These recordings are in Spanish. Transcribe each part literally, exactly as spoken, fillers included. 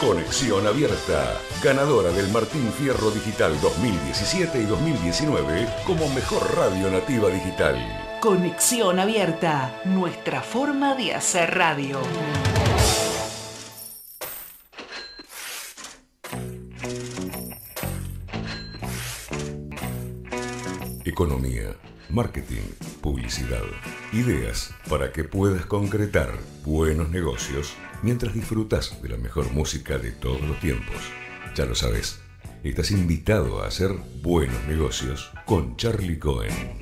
Conexión Abierta, ganadora del Martín Fierro Digital dos mil diecisiete y dos mil diecinueve como mejor radio nativa digital. Conexión Abierta, nuestra forma de hacer radio. Economía, marketing, publicidad, ideas para que puedas concretar buenos negocios mientras disfrutas de la mejor música de todos los tiempos. Ya lo sabes, estás invitado a hacer buenos negocios con Charlie Cohen.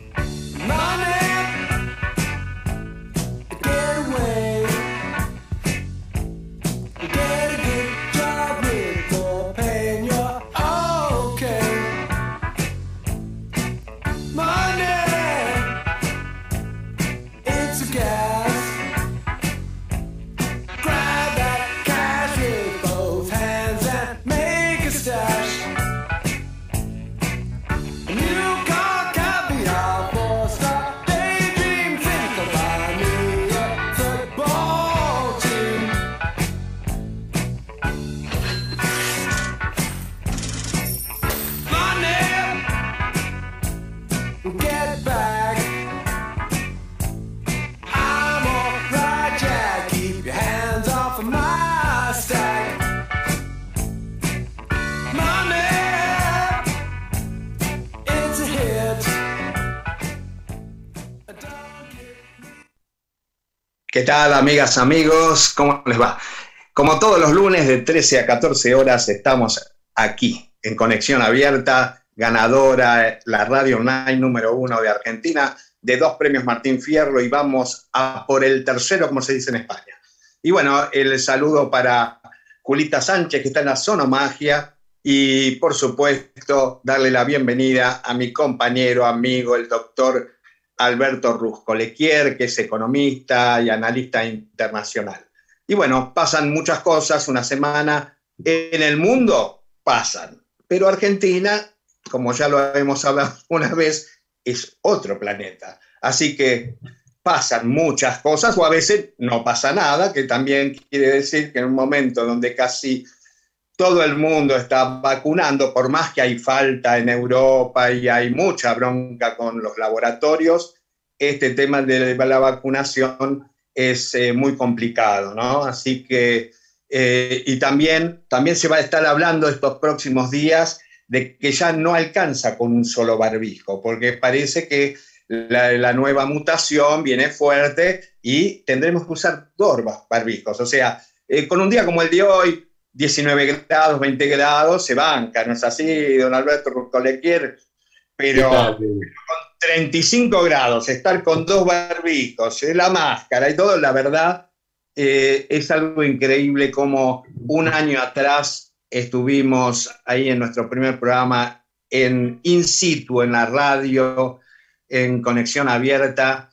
¿Qué tal, amigas, amigos? ¿Cómo les va? Como todos los lunes de trece a catorce horas estamos aquí en Conexión Abierta, ganadora, la radio online número uno de Argentina, de dos premios Martín Fierro, y vamos a por el tercero, como se dice en España. Y bueno, el saludo para Julita Sánchez, que está en la Sonomagia, y por supuesto darle la bienvenida a mi compañero, amigo, el doctor Alberto Ruscolequier, que es economista y analista internacional. Y bueno, pasan muchas cosas, una semana en el mundo pasan, pero Argentina, como ya lo hemos hablado una vez, es otro planeta. Así que pasan muchas cosas, o a veces no pasa nada, que también quiere decir que en un momento donde casi todo el mundo está vacunando, por más que hay falta en Europa y hay mucha bronca con los laboratorios, este tema de la vacunación es eh, muy complicado, ¿no? Así que, eh, y también, también se va a estar hablando estos próximos días de que ya no alcanza con un solo barbijo, porque parece que la, la nueva mutación viene fuerte y tendremos que usar dos barbijos. O sea, eh, con un día como el de hoy, diecinueve grados, veinte grados, se banca, ¿no es así, don Alberto Ruscolequier? Pero con treinta y cinco grados, estar con dos barbijos, la máscara y todo, la verdad, eh, es algo increíble como un año atrás estuvimos ahí en nuestro primer programa en in situ, en la radio, en Conexión Abierta,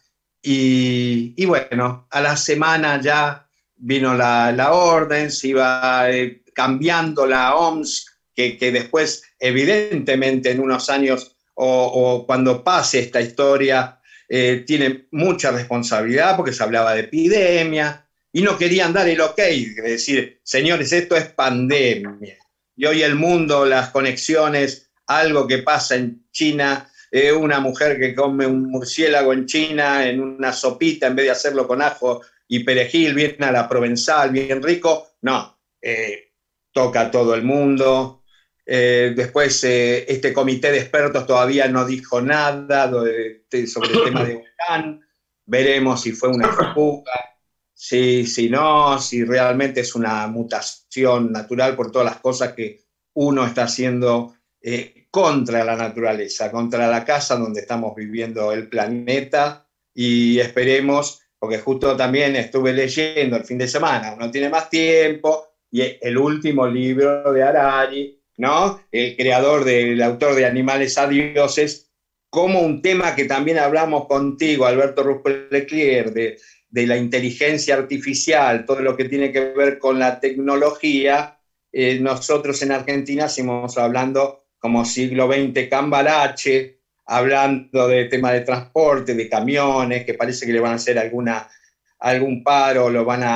y, y bueno, a la semana ya vino la, la orden, se iba eh, cambiando la O M S, que, que después, evidentemente, en unos años o, o cuando pase esta historia, eh, tiene mucha responsabilidad porque se hablaba de epidemia y no querían dar el ok, de decir, señores, esto es pandemia. Y hoy el mundo, las conexiones, algo que pasa en China, eh, una mujer que come un murciélago en China en una sopita en vez de hacerlo con ajo y perejil, bien a la provenzal, bien rico, no, eh, toca a todo el mundo. Eh, después eh, este comité de expertos todavía no dijo nada de, de, sobre el tema de Wuhan, veremos si fue una fuga, si, si no, si realmente es una mutación natural por todas las cosas que uno está haciendo eh, contra la naturaleza, contra la casa donde estamos viviendo el planeta, y esperemos, porque justo también estuve leyendo el fin de semana, uno tiene más tiempo, y el último libro de Harari, ¿no? El creador, del autor de Animales a Dioses, como un tema que también hablamos contigo, Alberto Ruscolequier, de, de la inteligencia artificial, todo lo que tiene que ver con la tecnología, eh, nosotros en Argentina seguimos hablando como siglo veinte Cambalache, hablando de tema de transporte, de camiones, que parece que le van a hacer alguna, algún paro, lo van a,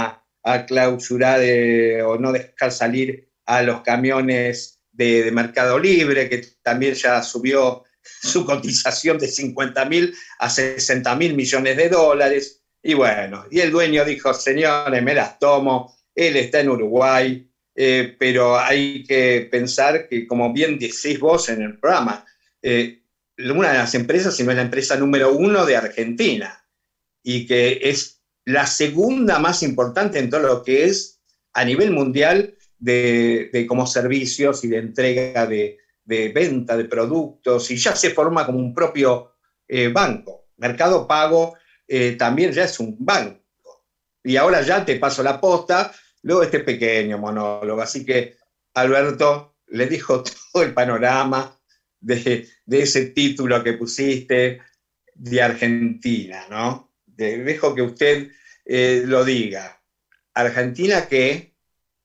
a clausurar eh, o no dejar salir a los camiones de, de Mercado Libre, que también ya subió su cotización de cincuenta mil a sesenta mil millones de dólares. Y bueno, y el dueño dijo, señores, me las tomo, él está en Uruguay, eh, pero hay que pensar que, como bien decís vos en el programa, eh, una de las empresas, si no es la empresa número uno de Argentina, y que es la segunda más importante en todo lo que es a nivel mundial de, de como servicios y de entrega de, de venta de productos, y ya se forma como un propio eh, banco. Mercado Pago eh, también ya es un banco. Y ahora ya te paso la posta, luego este pequeño monólogo. Así que, Alberto, le dijo todo el panorama de, de ese título que pusiste de Argentina, ¿no? De, dejo que usted eh, lo diga. ¿Argentina qué?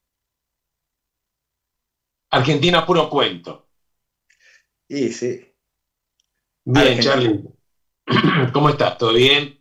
Argentina puro cuento. Sí, sí. Bien, Charlie. ¿Cómo estás? ¿Todo bien?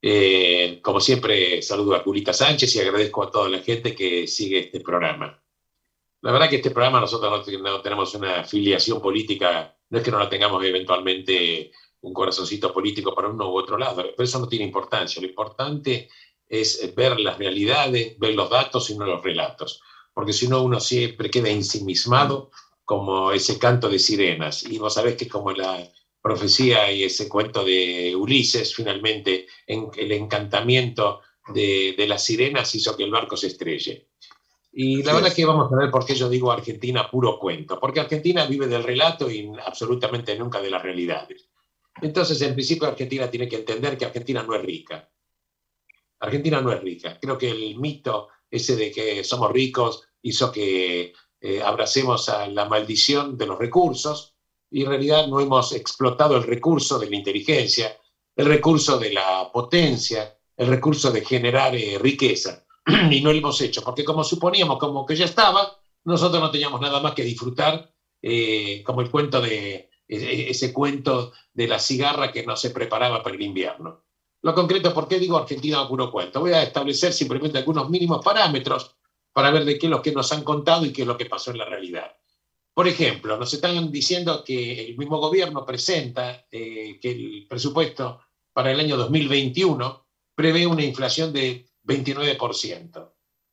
Eh, como siempre, saludo a Julita Sánchez y agradezco a toda la gente que sigue este programa. La verdad que este programa nosotros no, no tenemos una afiliación política, no es que no la tengamos eventualmente un corazoncito político para uno u otro lado, pero eso no tiene importancia. Lo importante es ver las realidades, ver los datos y no los relatos, porque si no uno siempre queda ensimismado como ese canto de sirenas. Y vos sabés que como la profecía y ese cuento de Ulises, finalmente en, el encantamiento de, de las sirenas hizo que el barco se estrelle. Y la sí, verdad es que vamos a ver por qué yo digo Argentina puro cuento, porque Argentina vive del relato y absolutamente nunca de las realidades. Entonces, en principio, Argentina tiene que entender que Argentina no es rica. Argentina no es rica. Creo que el mito ese de que somos ricos hizo que eh, abracemos a la maldición de los recursos, y en realidad no hemos explotado el recurso de la inteligencia, el recurso de la potencia, el recurso de generar eh, riqueza. Y no lo hemos hecho, porque como suponíamos como que ya estaba, nosotros no teníamos nada más que disfrutar, eh, como el cuento de, ese cuento de la cigarra que no se preparaba para el invierno. Lo concreto, ¿por qué digo Argentina puro cuento? Voy a establecer simplemente algunos mínimos parámetros para ver de qué es lo que nos han contado y qué es lo que pasó en la realidad. Por ejemplo, nos están diciendo que el mismo gobierno presenta eh, que el presupuesto para el año dos mil veintiuno prevé una inflación de veintinueve por ciento.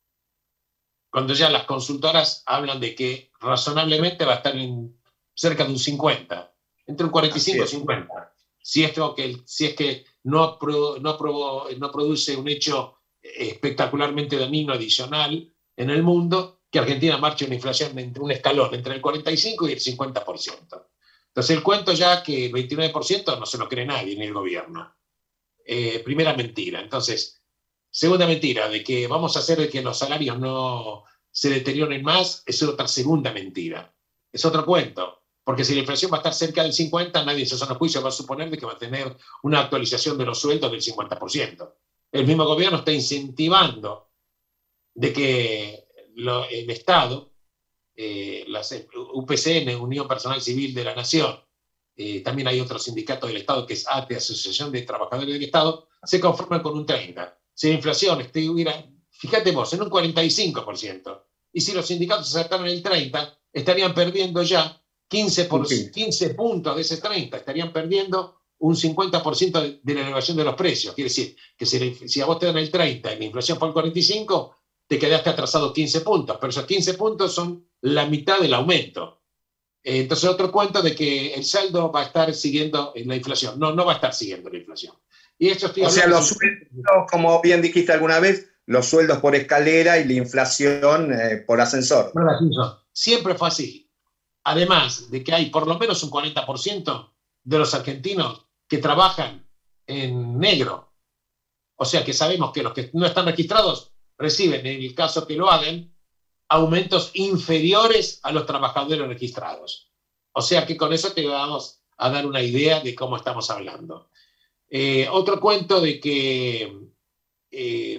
Cuando ya las consultoras hablan de que razonablemente va a estar en cerca de un cincuenta, entre un cuarenta y cinco y cincuenta. Si es que, si es que no, pro, no, pro, no produce un hecho espectacularmente dañino adicional en el mundo, que Argentina marche una inflación entre un escalón entre el cuarenta y cinco y el cincuenta por ciento. Entonces el cuento ya que el veintinueve por ciento no se lo cree nadie ni el gobierno. Eh, primera mentira. Entonces, segunda mentira, de que vamos a hacer de que los salarios no se deterioren más, es otra segunda mentira. Es otro cuento, porque si la inflación va a estar cerca del cincuenta, nadie en su sano juicio va a suponer de que va a tener una actualización de los sueldos del cincuenta por ciento. El mismo gobierno está incentivando de que lo, el Estado, eh, las U P C N, Unión Personal Civil de la Nación, eh, también hay otro sindicato del Estado que es A T E, Asociación de Trabajadores del Estado, se conforman con un treinta. Si la inflación estuviera, fíjate vos, en un cuarenta y cinco por ciento, y si los sindicatos aceptaran el treinta, estarían perdiendo ya quince, por, quince puntos de ese treinta, estarían perdiendo un cincuenta por ciento de, de la elevación de los precios. Quiere decir que si, si a vos te dan el treinta y la inflación por el cuarenta y cinco, te quedaste atrasado quince puntos, pero esos quince puntos son la mitad del aumento. Entonces, otro cuento de que el saldo va a estar siguiendo la inflación. No, no va a estar siguiendo la inflación. Y esto estoy o sea, los sueldos, como bien dijiste alguna vez, los sueldos por escalera y la inflación eh, por ascensor. Por ascensor. Siempre fue así. Además de que hay por lo menos un cuarenta por ciento de los argentinos que trabajan en negro. O sea que sabemos que los que no están registrados reciben, en el caso que lo hagan, aumentos inferiores a los trabajadores registrados. O sea que con eso te vamos a dar una idea de cómo estamos hablando. Eh, otro cuento de que eh,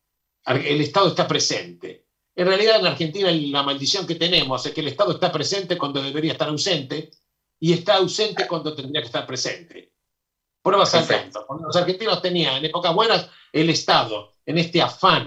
el Estado está presente. En realidad en Argentina la maldición que tenemos es que el Estado está presente cuando debería estar ausente y está ausente cuando tendría que estar presente. Pruebas al canto. Cuando los argentinos tenían en épocas buenas el Estado, en este afán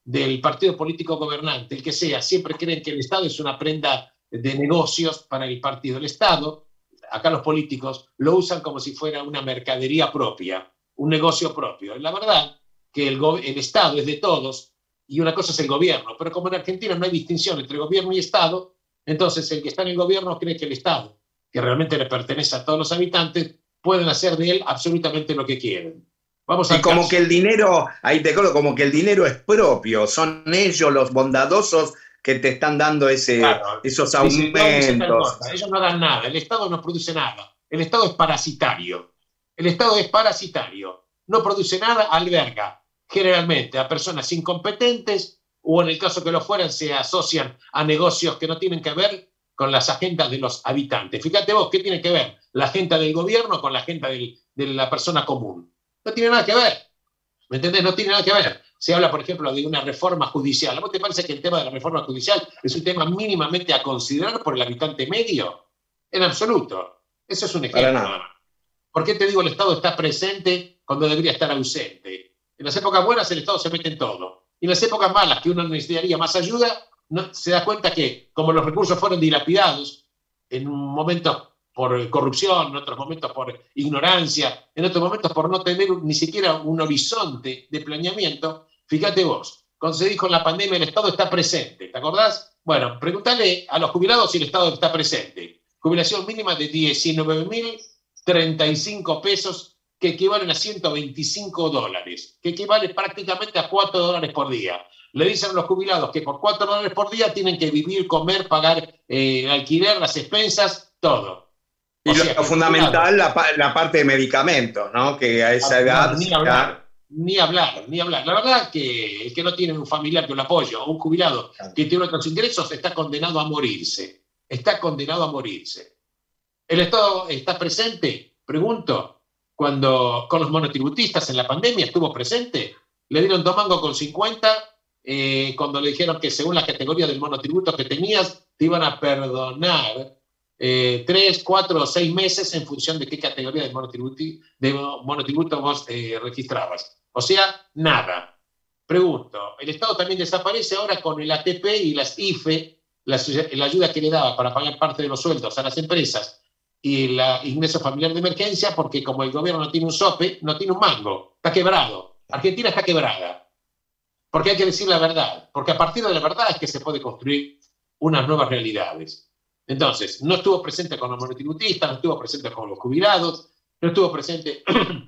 del partido político gobernante, el que sea, siempre creen que el Estado es una prenda de negocios para el partido. El Estado, acá los políticos, lo usan como si fuera una mercadería propia, un negocio propio. La verdad que el, el Estado es de todos y una cosa es el gobierno, pero como en Argentina no hay distinción entre gobierno y Estado, entonces el que está en el gobierno cree que el Estado, que realmente le pertenece a todos los habitantes, pueden hacer de él absolutamente lo que quieren. Vamos y como caso. que el dinero, ahí te acuerdo, como que el dinero es propio, son ellos los bondadosos que te están dando ese, claro, esos aumentos. Ellos no dan nada, el Estado no produce nada, el Estado es parasitario, el Estado es parasitario, no produce nada, alberga generalmente a personas incompetentes o en el caso que lo fueran se asocian a negocios que no tienen que ver con las agendas de los habitantes. Fíjate vos, ¿qué tiene que ver la agenda del gobierno con la agenda del, de la persona común? No tiene nada que ver, ¿me entendés? No tiene nada que ver. Se habla, por ejemplo, de una reforma judicial. ¿A vos te parece que el tema de la reforma judicial es un tema mínimamente a considerar por el habitante medio? En absoluto. Eso es un ejemplo. ¿Por qué te digo el Estado está presente cuando debería estar ausente? En las épocas buenas el Estado se mete en todo. Y en las épocas malas, que uno necesitaría más ayuda, no, se da cuenta que, como los recursos fueron dilapidados, en un momento por corrupción, en otros momentos por ignorancia, en otros momentos por no tener ni siquiera un horizonte de planeamiento. Fíjate vos, cuando se dijo en la pandemia el Estado está presente, ¿te acordás? Bueno, preguntale a los jubilados si el Estado está presente. Jubilación mínima de diecinueve mil treinta y cinco pesos, que equivalen a ciento veinticinco dólares, que equivale prácticamente a cuatro dólares por día. Le dicen a los jubilados que por cuatro dólares por día tienen que vivir, comer, pagar eh, alquiler, las expensas, todo. Y lo, sea, lo fundamental, la, la parte de medicamentos, ¿no? Que a esa edad... Ni hablar, ni hablar, ni hablar. La verdad que el que no tiene un familiar que lo apoye o un jubilado que tiene otros ingresos está condenado a morirse. Está condenado a morirse. ¿El Estado está presente? Pregunto. Cuando con los monotributistas en la pandemia estuvo presente, le dieron dos mangos con cincuenta, eh, cuando le dijeron que según la categoría del monotributo que tenías, te iban a perdonar Eh, tres, cuatro o seis meses en función de qué categoría de monotributo, de monotributo vos eh, registrabas. O sea, nada. Pregunto, ¿el Estado también desaparece ahora con el A T P y las I F E, la, la ayuda que le daba para pagar parte de los sueldos a las empresas y el ingreso familiar de emergencia? Porque como el gobierno no tiene un sope, no tiene un mango, está quebrado. Argentina está quebrada. Porque hay que decir la verdad, porque a partir de la verdad es que se puede construir unas nuevas realidades. Entonces, no estuvo presente con los monotributistas, no estuvo presente con los jubilados, no estuvo presente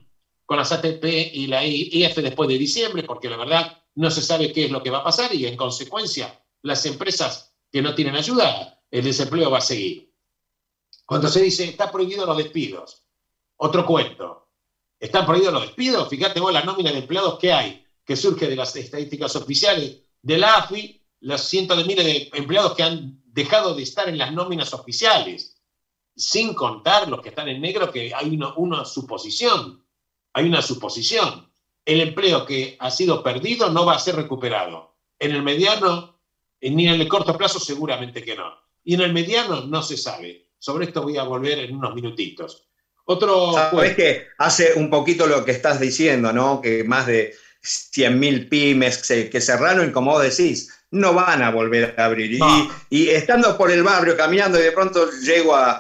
con las A T P y la I F después de diciembre, porque la verdad no se sabe qué es lo que va a pasar y en consecuencia las empresas que no tienen ayuda, el desempleo va a seguir. Cuando se dice está prohibido los despidos, otro cuento. ¿Están prohibidos los despidos? Fíjate vos la nómina de empleados que hay, que surge de las estadísticas oficiales de la A F I, los cientos de miles de empleados que han dejado de estar en las nóminas oficiales, sin contar los que están en negro, que hay una, una suposición, hay una suposición. El empleo que ha sido perdido no va a ser recuperado. En el mediano, ni en el corto plazo seguramente que no. Y en el mediano no se sabe. Sobre esto voy a volver en unos minutitos. Otro... Sabes que hace un poquito lo que estás diciendo, ¿no? Que más de cien mil pymes que, que cerraron y como vos decís, no van a volver a abrir. No. Y, y estando por el barrio, caminando, y de pronto llego a,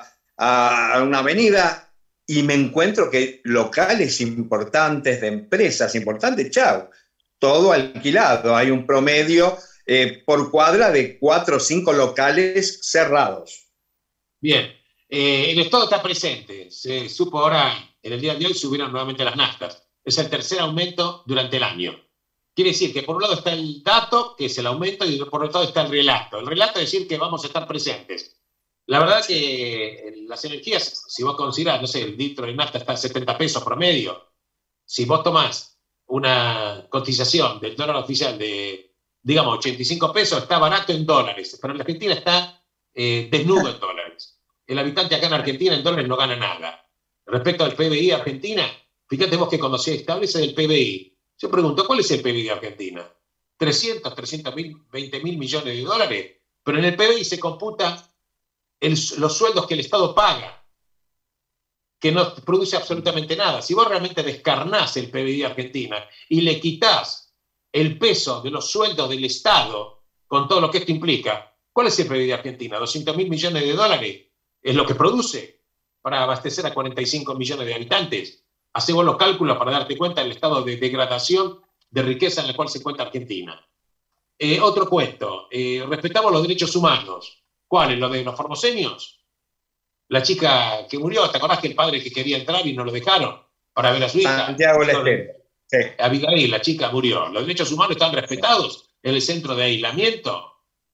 a una avenida y me encuentro que locales importantes, de empresas importantes, chau, todo alquilado. Hay un promedio eh, por cuadra de cuatro o cinco locales cerrados. Bien, eh, el Estado está presente. Se supo ahora, en el día de hoy, subieron nuevamente las naftas. Es el tercer aumento durante el año. Quiere decir que por un lado está el dato, que es el aumento, y por otro lado está el relato. El relato es decir que vamos a estar presentes. La verdad que las energías, si vos considerás, no sé, el litro de nafta está a setenta pesos promedio. Si vos tomás una cotización del dólar oficial de, digamos, ochenta y cinco pesos, está barato en dólares, pero en la Argentina está eh, desnudo en dólares. El habitante acá en Argentina en dólares no gana nada. Respecto al P B I Argentina, fíjate vos que cuando se establece el P B I, yo pregunto, ¿cuál es el P B I de Argentina? trescientos, trescientos veinte mil millones de dólares, pero en el P B I se computa el, los sueldos que el Estado paga, que no produce absolutamente nada. Si vos realmente descarnás el P B I de Argentina y le quitás el peso de los sueldos del Estado, con todo lo que esto implica, ¿cuál es el P I B de Argentina? ¿doscientos mil millones de dólares? ¿Es lo que produce para abastecer a cuarenta y cinco millones de habitantes? Hacemos los cálculos para darte cuenta del estado de degradación de riqueza en el cual se encuentra Argentina. Eh, otro cuento, eh, respetamos los derechos humanos. ¿Cuáles? ¿Los de los formoseños? La chica que murió, ¿te acordás que el padre que quería entrar y no lo dejaron para ver a su hija? Santiago Lestero. Sí. Abigail, la chica murió. ¿Los derechos humanos están respetados en el centro de aislamiento?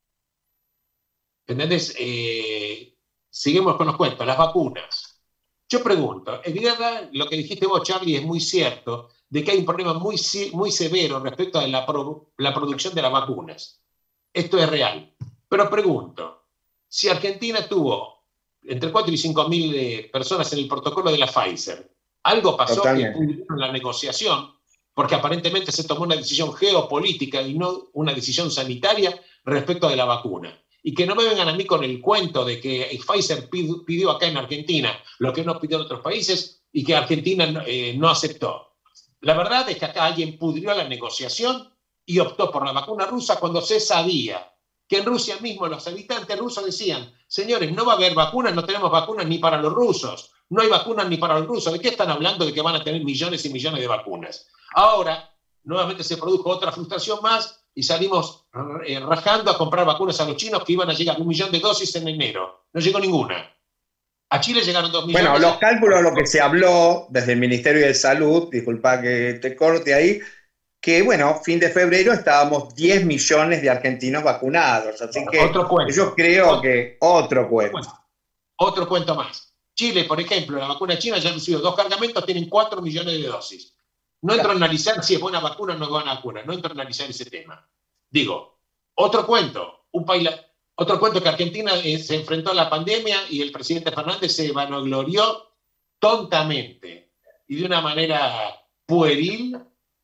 ¿Entendés? Eh, seguimos con los cuentos, las vacunas. Yo pregunto, es verdad lo que dijiste vos, Charlie, es muy cierto, de que hay un problema muy, muy severo respecto a la, pro, la producción de las vacunas. Esto es real. Pero pregunto, si Argentina tuvo entre cuatro y cinco mil eh, personas en el protocolo de la Pfizer, algo pasó Totalmente. que pudieron la negociación, porque aparentemente se tomó una decisión geopolítica y no una decisión sanitaria respecto de la vacuna. Y que no me vengan a mí con el cuento de que Pfizer pidió acá en Argentina lo que no pidió en otros países y que Argentina eh, no aceptó. La verdad es que acá alguien pudrió la negociación y optó por la vacuna rusa cuando se sabía que en Rusia mismo los habitantes rusos decían, señores, no va a haber vacunas, no tenemos vacunas ni para los rusos, no hay vacunas ni para los rusos. ¿De qué están hablando de que van a tener millones y millones de vacunas? Ahora, nuevamente se produjo otra frustración más y salimos eh, rajando a comprar vacunas a los chinos que iban a llegar un millón de dosis en enero. No llegó ninguna. A Chile llegaron dos millones. Bueno, los cálculos, lo que se habló desde el Ministerio de Salud, disculpa que te corte ahí, que bueno, fin de febrero estábamos diez millones de argentinos vacunados. Así que otro cuento. Yo creo otro, que otro cuento. Bueno, otro cuento más. Chile, por ejemplo, la vacuna china ya han recibido dos cargamentos, tienen cuatro millones de dosis. No entro a analizar si es buena vacuna o no es buena vacuna, no entro a analizar ese tema. Digo, otro cuento, un país, otro cuento que Argentina eh, se enfrentó a la pandemia y el presidente Fernández se vanaglorió tontamente y de una manera pueril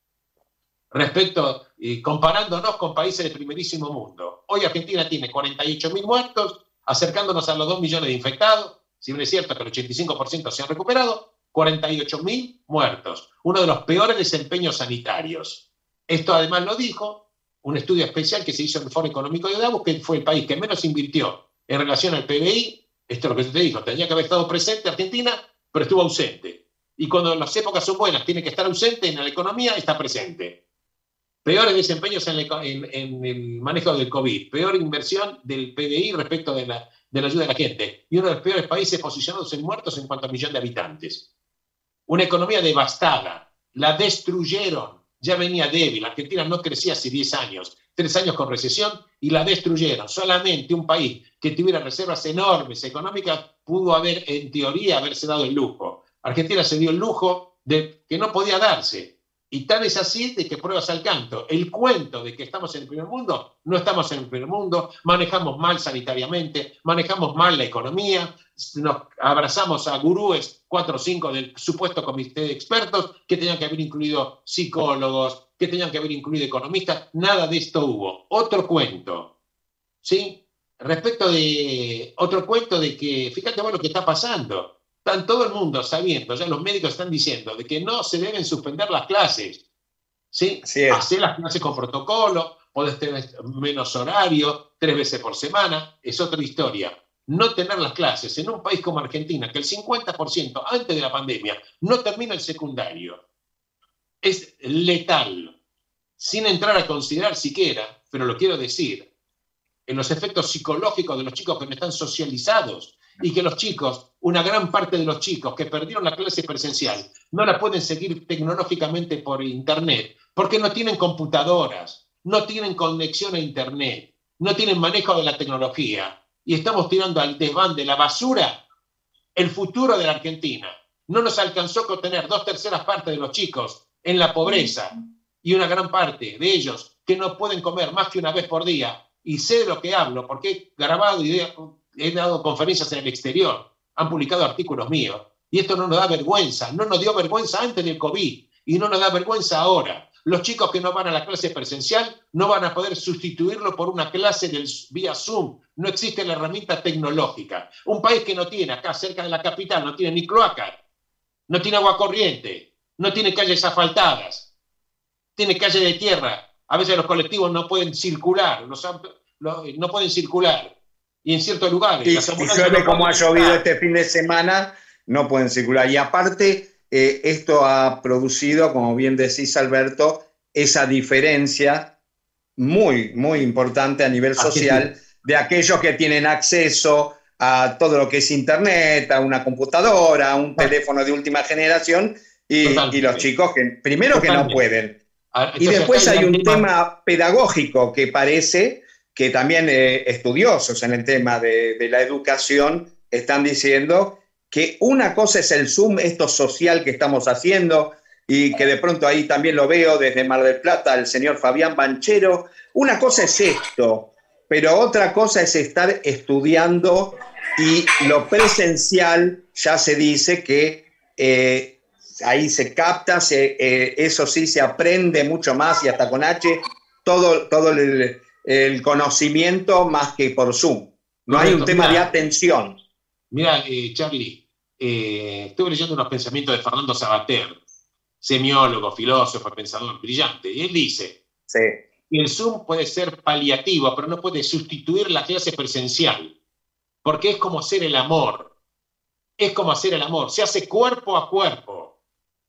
respecto, eh, comparándonos con países del primerísimo mundo. Hoy Argentina tiene cuarenta y ocho mil muertos, acercándonos a los dos millones de infectados, si bien es cierto que el ochenta y cinco por ciento se han recuperado, cuarenta y ocho mil muertos, uno de los peores desempeños sanitarios. Esto además lo dijo un estudio especial que se hizo en el Foro Económico de Davos, que fue el país que menos invirtió en relación al P B I. Esto es lo que yo te digo, tenía que haber estado presente Argentina, pero estuvo ausente. Y cuando las épocas son buenas, tiene que estar ausente, en la economía está presente. Peores desempeños en, en, en el manejo del COVID, peor inversión del P B I respecto de la, de la ayuda de la gente, y uno de los peores países posicionados en muertos en cuanto a millón de habitantes. Una economía devastada, la destruyeron, ya venía débil, Argentina no crecía hace diez años, tres años con recesión, y la destruyeron. Solamente un país que tuviera reservas enormes económicas pudo haber, en teoría, haberse dado el lujo. Argentina se dio el lujo de que no podía darse. Y tal es así de que pruebas al canto. El cuento de que estamos en el primer mundo, no estamos en el primer mundo, manejamos mal sanitariamente, manejamos mal la economía, nos abrazamos a gurúes, cuatro o cinco del supuesto comité de expertos, que tenían que haber incluido psicólogos, que tenían que haber incluido economistas. Nada de esto hubo. Otro cuento, ¿sí? Respecto de otro cuento de que, fíjate vos lo que está pasando. Están todo el mundo sabiendo, ya los médicos están diciendo, de que no se deben suspender las clases. ¿Sí? Hacer las clases con protocolo, podés tener menos horario, tres veces por semana, es otra historia. No tener las clases en un país como Argentina, que el cincuenta por ciento antes de la pandemia no termina el secundario, es letal, sin entrar a considerar siquiera, pero lo quiero decir, en los efectos psicológicos de los chicos que no están socializados, y que los chicos, una gran parte de los chicos que perdieron la clase presencial, no la pueden seguir tecnológicamente por internet, porque no tienen computadoras, no tienen conexión a internet, no tienen manejo de la tecnología, y estamos tirando al desván de la basura el futuro de la Argentina. No nos alcanzó con tener dos terceras partes de los chicos en la pobreza, y una gran parte de ellos que no pueden comer más que una vez por día, y sé de lo que hablo, porque he grabado y he dado conferencias en el exterior, han publicado artículos míos, y esto no nos da vergüenza, no nos dio vergüenza antes del COVID, y no nos da vergüenza ahora. Los chicos que no van a la clase presencial no van a poder sustituirlo por una clase del, vía Zoom, no existe la herramienta tecnológica. Un país que no tiene, acá cerca de la capital, no tiene ni cloaca, no tiene agua corriente, no tiene calles asfaltadas, tiene calle de tierra, A veces los colectivos no pueden circular, los, los, no pueden circular. Y en ciertos lugares... Y si llueve como ha llovido este fin de semana, no pueden circular. Y aparte, eh, esto ha producido, como bien decís, Alberto, esa diferencia muy, muy importante a nivel social de aquellos que tienen acceso a todo lo que es Internet, a una computadora, a un teléfono de última generación, y, y los chicos que, primero, Totalmente. que no pueden. Entonces, y después hay un tema... tema pedagógico que parece que también eh, estudiosos en el tema de, de la educación están diciendo que una cosa es el Zoom, esto social que estamos haciendo, y que de pronto ahí también lo veo desde Mar del Plata, el señor Fabián Banchero. Una cosa es esto, pero otra cosa es estar estudiando, y lo presencial ya se dice que eh, ahí se capta, se, eh, eso sí, se aprende mucho más, y hasta con H, todo, todo el, el conocimiento más que por Zoom. No Correcto, hay un tema mirá, de atención. Mira, eh, Charlie, eh, estuve leyendo unos pensamientos de Fernando Sabater, semiólogo, filósofo, pensador brillante, y él dice sí. que el Zoom puede ser paliativo, pero no puede sustituir la clase presencial, porque es como hacer el amor, es como hacer el amor, se hace cuerpo a cuerpo.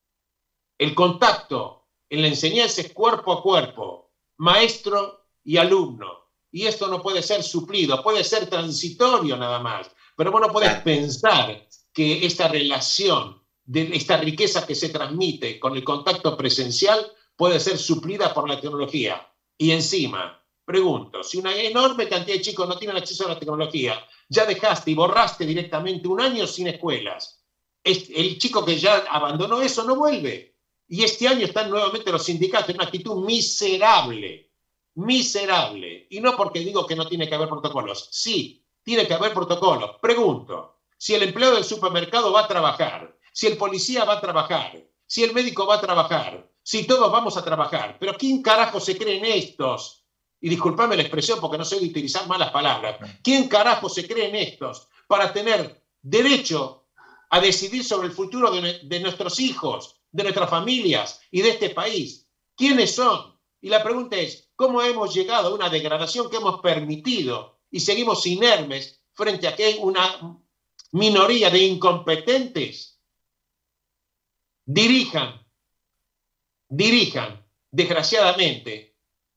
El contacto en la enseñanza es cuerpo a cuerpo, maestro y alumno, y esto no puede ser suplido, puede ser transitorio nada más, pero vos no podés claro. pensar que esta relación, de esta riqueza que se transmite con el contacto presencial puede ser suplida por la tecnología. Y encima, pregunto, si una enorme cantidad de chicos no tienen acceso a la tecnología, ya dejaste y borraste directamente un año sin escuelas. El chico que ya abandonó eso no vuelve. Y este año están nuevamente los sindicatos en una actitud miserable, miserable. Y no porque digo que no tiene que haber protocolos. Sí, tiene que haber protocolos. Pregunto, si el empleado del supermercado va a trabajar, si el policía va a trabajar, si el médico va a trabajar, si todos vamos a trabajar, pero ¿quién carajo se creen estos? Y disculpame la expresión porque no sé de utilizar malas palabras. ¿Quién carajo se creen estos para tener derecho a decidir sobre el futuro de, de nuestros hijos, de nuestras familias y de este país? ¿Quiénes son? Y la pregunta es, ¿cómo hemos llegado a una degradación que hemos permitido y seguimos inermes frente a que hay una minoría de incompetentes? Dirijan, dirijan, desgraciadamente,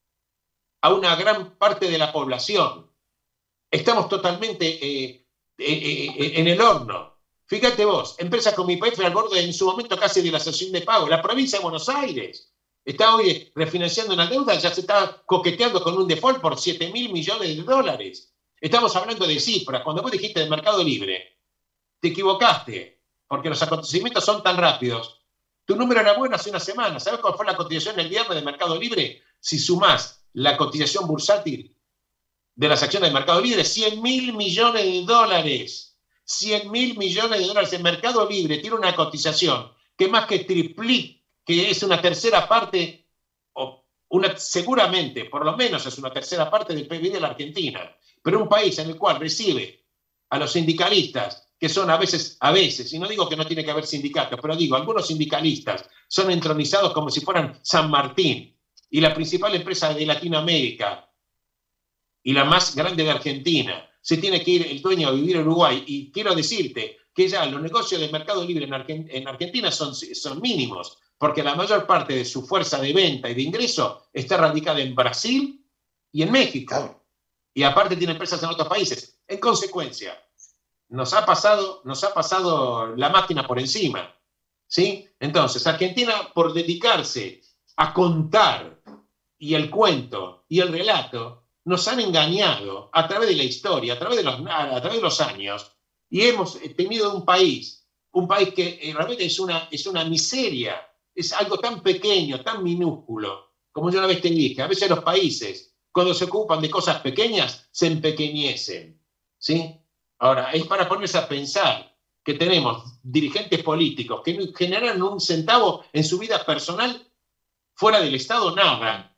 a una gran parte de la población. Estamos totalmente eh, eh, eh, en el horno. Fíjate vos, empresas como Y P F al borde en su momento casi de la cesión de pago. La provincia de Buenos Aires está hoy refinanciando una deuda, ya se está coqueteando con un default por siete mil millones de dólares. Estamos hablando de cifras. Cuando vos dijiste del mercado libre, te equivocaste, porque los acontecimientos son tan rápidos. Tu número era bueno hace una semana. ¿Sabes cuál fue la cotización el viernes de Mercado Libre? Si sumás la cotización bursátil de las acciones de Mercado Libre, cien mil millones de dólares. cien mil millones de dólares. El Mercado Libre tiene una cotización que más que triplica, que es una tercera parte, o una, seguramente, por lo menos es una tercera parte del P I B de la Argentina. Pero un país en el cual recibe a los sindicalistas, que son a veces, a veces, y no digo que no tiene que haber sindicatos, pero digo, algunos sindicalistas son entronizados como si fueran San Martín, y la principal empresa de Latinoamérica, y la más grande de Argentina, se tiene que ir el dueño a vivir a Uruguay, y quiero decirte que ya los negocios de Mercado Libre en, Argent en Argentina son, son mínimos, porque la mayor parte de su fuerza de venta y de ingreso está radicada en Brasil y en México, y aparte tiene empresas en otros países. En consecuencia, Nos ha, pasado, nos ha pasado la máquina por encima, ¿sí? Entonces, Argentina, por dedicarse a contar y el cuento y el relato, nos han engañado a través de la historia, a través de los, a través de los años, y hemos tenido un país, un país que realmente es una, es una miseria, es algo tan pequeño, tan minúsculo, como yo una vez te dije. A veces los países, cuando se ocupan de cosas pequeñas, se empequeñecen, ¿sí? Ahora, es para ponerse a pensar que tenemos dirigentes políticos que no generan un centavo en su vida personal, fuera del Estado, nada.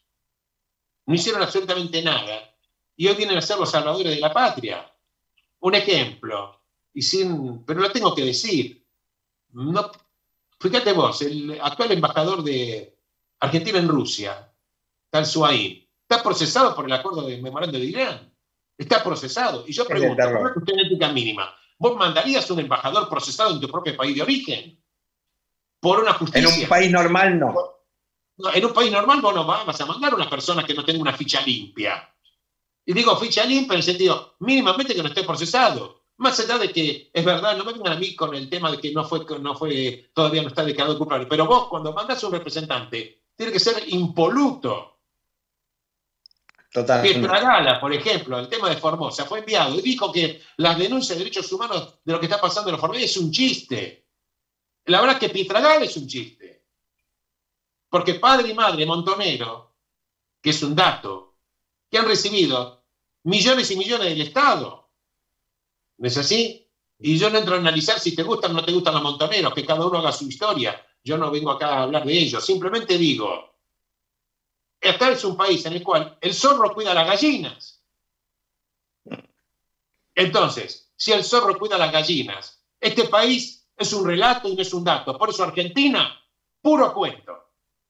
No hicieron absolutamente nada. Y hoy vienen a ser los salvadores de la patria. Un ejemplo, y sin, pero lo tengo que decir. No, fíjate vos, el actual embajador de Argentina en Rusia Tal Suaim, está procesado por el acuerdo de memorando de Irán. Está procesado. Y yo pregunto, ¿por una cuestión ética mínima, vos mandarías un embajador procesado en tu propio país de origen? Por una justicia. En un país normal no. no en un país normal vos no vas a mandar a una persona que no tenga una ficha limpia. Y digo ficha limpia en el sentido, mínimamente que no esté procesado. Más allá de que, es verdad, no me vengan a mí con el tema de que no fue, no fue todavía no está declarado culpable. Pero vos, cuando mandás a un representante, tiene que ser impoluto. Total. Pietragala, por ejemplo, el tema de Formosa, fue enviado y dijo que las denuncias de derechos humanos de lo que está pasando en los Formosa es un chiste. La verdad es que Pietragala es un chiste. Porque padre y madre Montonero, que es un dato, que han recibido millones y millones del Estado. ¿No es así? Y yo no entro a analizar si te gustan o no te gustan los montoneros, que cada uno haga su historia. Yo no vengo acá a hablar de ellos. Simplemente digo, este es un país en el cual el zorro cuida a las gallinas. Entonces, si el zorro cuida a las gallinas, este país es un relato y no es un dato. Por eso Argentina, puro cuento.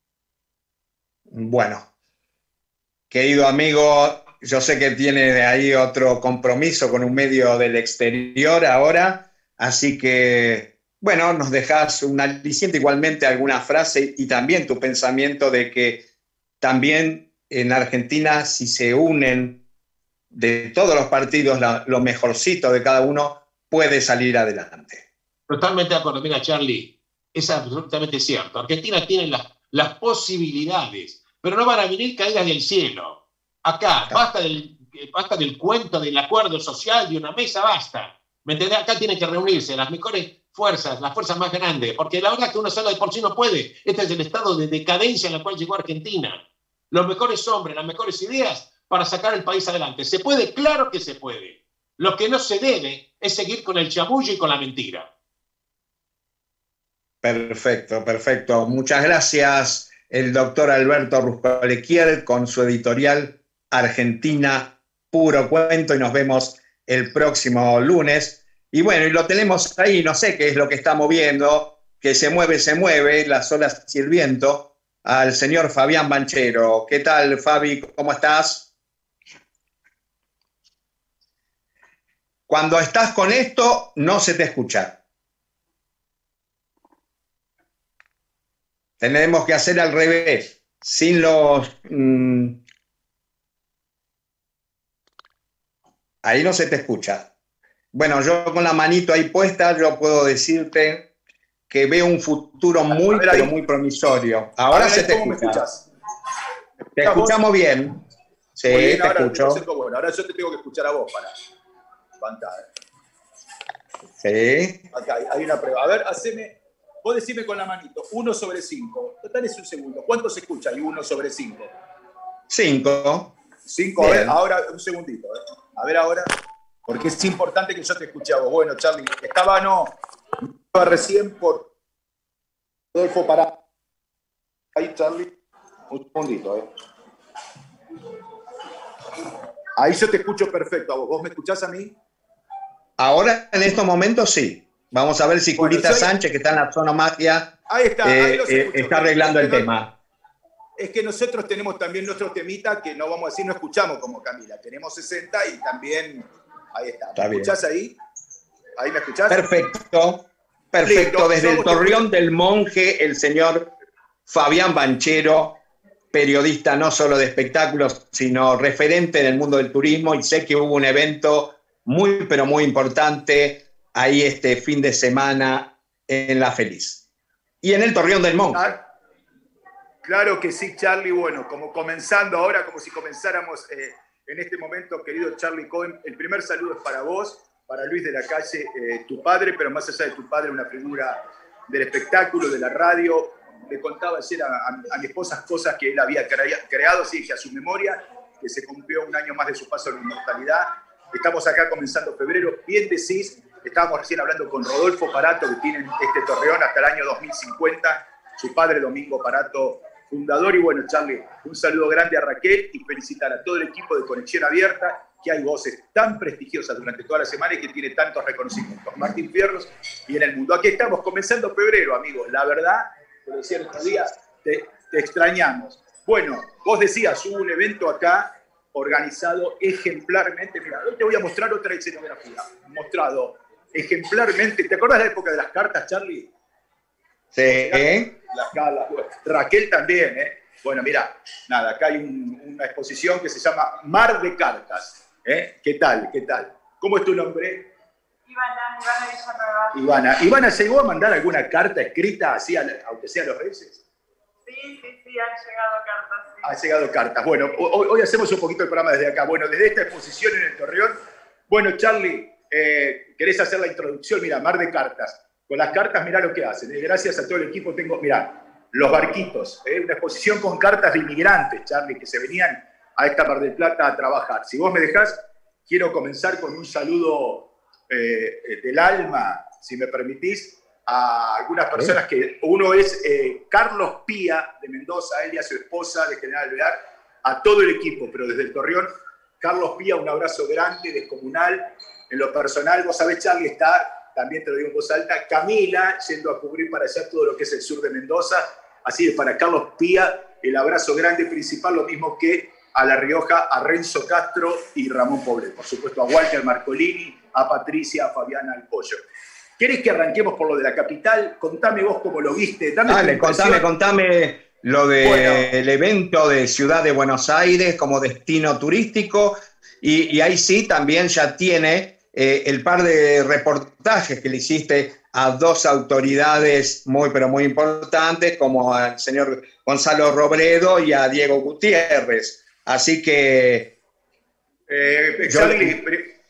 Bueno, querido amigo, yo sé que tiene de ahí otro compromiso con un medio del exterior ahora, así que, bueno, nos dejas un aliciente, igualmente alguna frase y también tu pensamiento de que también en Argentina, si se unen de todos los partidos la, lo mejorcito de cada uno, puede salir adelante. Totalmente de acuerdo. Mira, Charlie, es absolutamente cierto. Argentina tiene las, las posibilidades, pero no van a venir caídas del cielo. Acá, basta del, basta del cuento del acuerdo social de una mesa, basta. ¿Me entendés? Acá tienen que reunirse las mejores fuerzas, las fuerzas más grandes, porque la verdad es que uno solo de por sí no puede. Este es el estado de decadencia en el cual llegó Argentina. Los mejores hombres, las mejores ideas para sacar el país adelante. ¿Se puede? Claro que se puede. Lo que no se debe es seguir con el chamullo y con la mentira. Perfecto, perfecto. Muchas gracias, el doctor Alberto Ruscolequier, con su editorial Argentina Puro Cuento, y nos vemos el próximo lunes. Y bueno, y lo tenemos ahí, no sé qué es lo que está moviendo, que se mueve, se mueve, las olas y el viento, al señor Fabián Banchero. ¿Qué tal, Fabi? ¿Cómo estás? Cuando estás con esto, no se te escucha. Tenemos que hacer al revés, sin los... Mmm, ahí no se te escucha. Bueno, yo con la manito ahí puesta, yo puedo decirte que veo un futuro muy, ver, pero muy promisorio. Ahora ver, se te escucha. ¿Me escuchas? Te escuchamos bien. Sí, bien, te ahora, escucho. Bueno, ahora yo te tengo que escuchar a vos para levantar. Sí. Acá hay, hay una prueba. A ver, haceme, vos decime con la manito, uno sobre cinco. Total es un segundo. ¿Cuánto se escucha ahí uno sobre cinco? cinco. cinco, a ver, ahora, un segundito. ¿eh? A ver ahora, porque es importante que yo te escuche a vos. Bueno, Charlie, estaba no... Estaba recién por Rodolfo Parato. Ahí, Charlie. Un segundito, ¿eh? Ahí yo te escucho perfecto a vos. ¿Vos me escuchás a mí? Ahora, en estos momentos, sí. Vamos a ver si bueno, Curita soy... Sánchez, que está en la zona magia, ahí está, ahí eh, eh, está arreglando el no, tema. Es que nosotros tenemos también nuestro temita que no vamos a decir, no escuchamos como Camila. Tenemos sesenta y también... Ahí está. ¿Me está escuchás ahí? ¿Ahí me escuchás? Perfecto. Perfecto, desde el Torreón del Monje, el señor Fabián Banchero, periodista no solo de espectáculos, sino referente en el mundo del turismo, y sé que hubo un evento muy, pero muy importante ahí este fin de semana en La Feliz. Y en el Torreón del Monje. Ah, claro que sí, Charlie. Bueno, como comenzando ahora, como si comenzáramos eh, en este momento, querido Charlie Cohen, el primer saludo es para vos, para Luis de la Calle, eh, tu padre, pero más allá de tu padre, una figura del espectáculo, de la radio. Le contaba ayer a, a, a mi esposa cosas que él había crea, creado, sí, que a su memoria, que se cumplió un año más de su paso a la inmortalidad. Estamos acá comenzando febrero, bien decís, estábamos recién hablando con Rodolfo Parato, que tiene este Torreón hasta el año dos mil cincuenta, su padre Domingo Parato, fundador. Y bueno, Charlie, un saludo grande a Raquel y felicitar a todo el equipo de Conexión Abierta, que hay voces tan prestigiosas durante toda la semana y que tiene tantos reconocimientos. Martín Fierros y en el mundo. Aquí estamos comenzando febrero, amigos. La verdad, te lo decía estos días, te, te extrañamos. Bueno, vos decías, hubo un evento acá organizado ejemplarmente. Mira, hoy te voy a mostrar otra escenografía. Mostrado ejemplarmente. ¿Te acordás de la época de las cartas, Charlie? Sí. Las, las, Raquel también, ¿eh? Bueno, mira, nada, acá hay un, una exposición que se llama Mar de Cartas. ¿Eh? ¿Qué tal? ¿Qué tal? ¿Cómo es tu nombre? Ivana, Ivana Villanueva. Ivana. ¿Ivana llegó a mandar alguna carta escrita, así, aunque sea a los Reyes? Sí, sí, sí, han llegado cartas. Sí. Han llegado cartas. Bueno, hoy, hoy hacemos un poquito el programa desde acá. Bueno, desde esta exposición en el Torreón. Bueno, Charlie, eh, ¿querés hacer la introducción? Mira, Mar de Cartas. Con las cartas, mirá lo que hacen. ¿eh? Gracias a todo el equipo tengo, mirá, los barquitos. ¿eh? Una exposición con cartas de inmigrantes, Charlie, que se venían a esta Mar del Plata a trabajar. Si vos me dejás, quiero comenzar con un saludo eh, del alma, si me permitís, a algunas personas que uno es eh, Carlos Pía de Mendoza, él y a su esposa de General Alvear, a todo el equipo, pero desde el Torreón, Carlos Pía, un abrazo grande, descomunal. En lo personal, vos sabés, Charlie, está, también te lo digo en voz alta, Camila, yendo a cubrir para allá todo lo que es el sur de Mendoza. Así que para Carlos Pía, el abrazo grande principal, lo mismo que a La Rioja, a Renzo Castro y Ramón Poble. Por supuesto, a Walter Marcolini, a Patricia, a Fabiana al Pollo. ¿Querés que arranquemos por lo de la capital? Contame vos cómo lo viste. Dame Dale, contame, contame lo del bueno. evento de Ciudad de Buenos Aires como destino turístico. Y, y ahí sí también ya tiene eh, el par de reportajes que le hiciste a dos autoridades muy, pero muy importantes, como al señor Gonzalo Robredo y a Diego Gutiérrez. Así que... Eh, Charlie,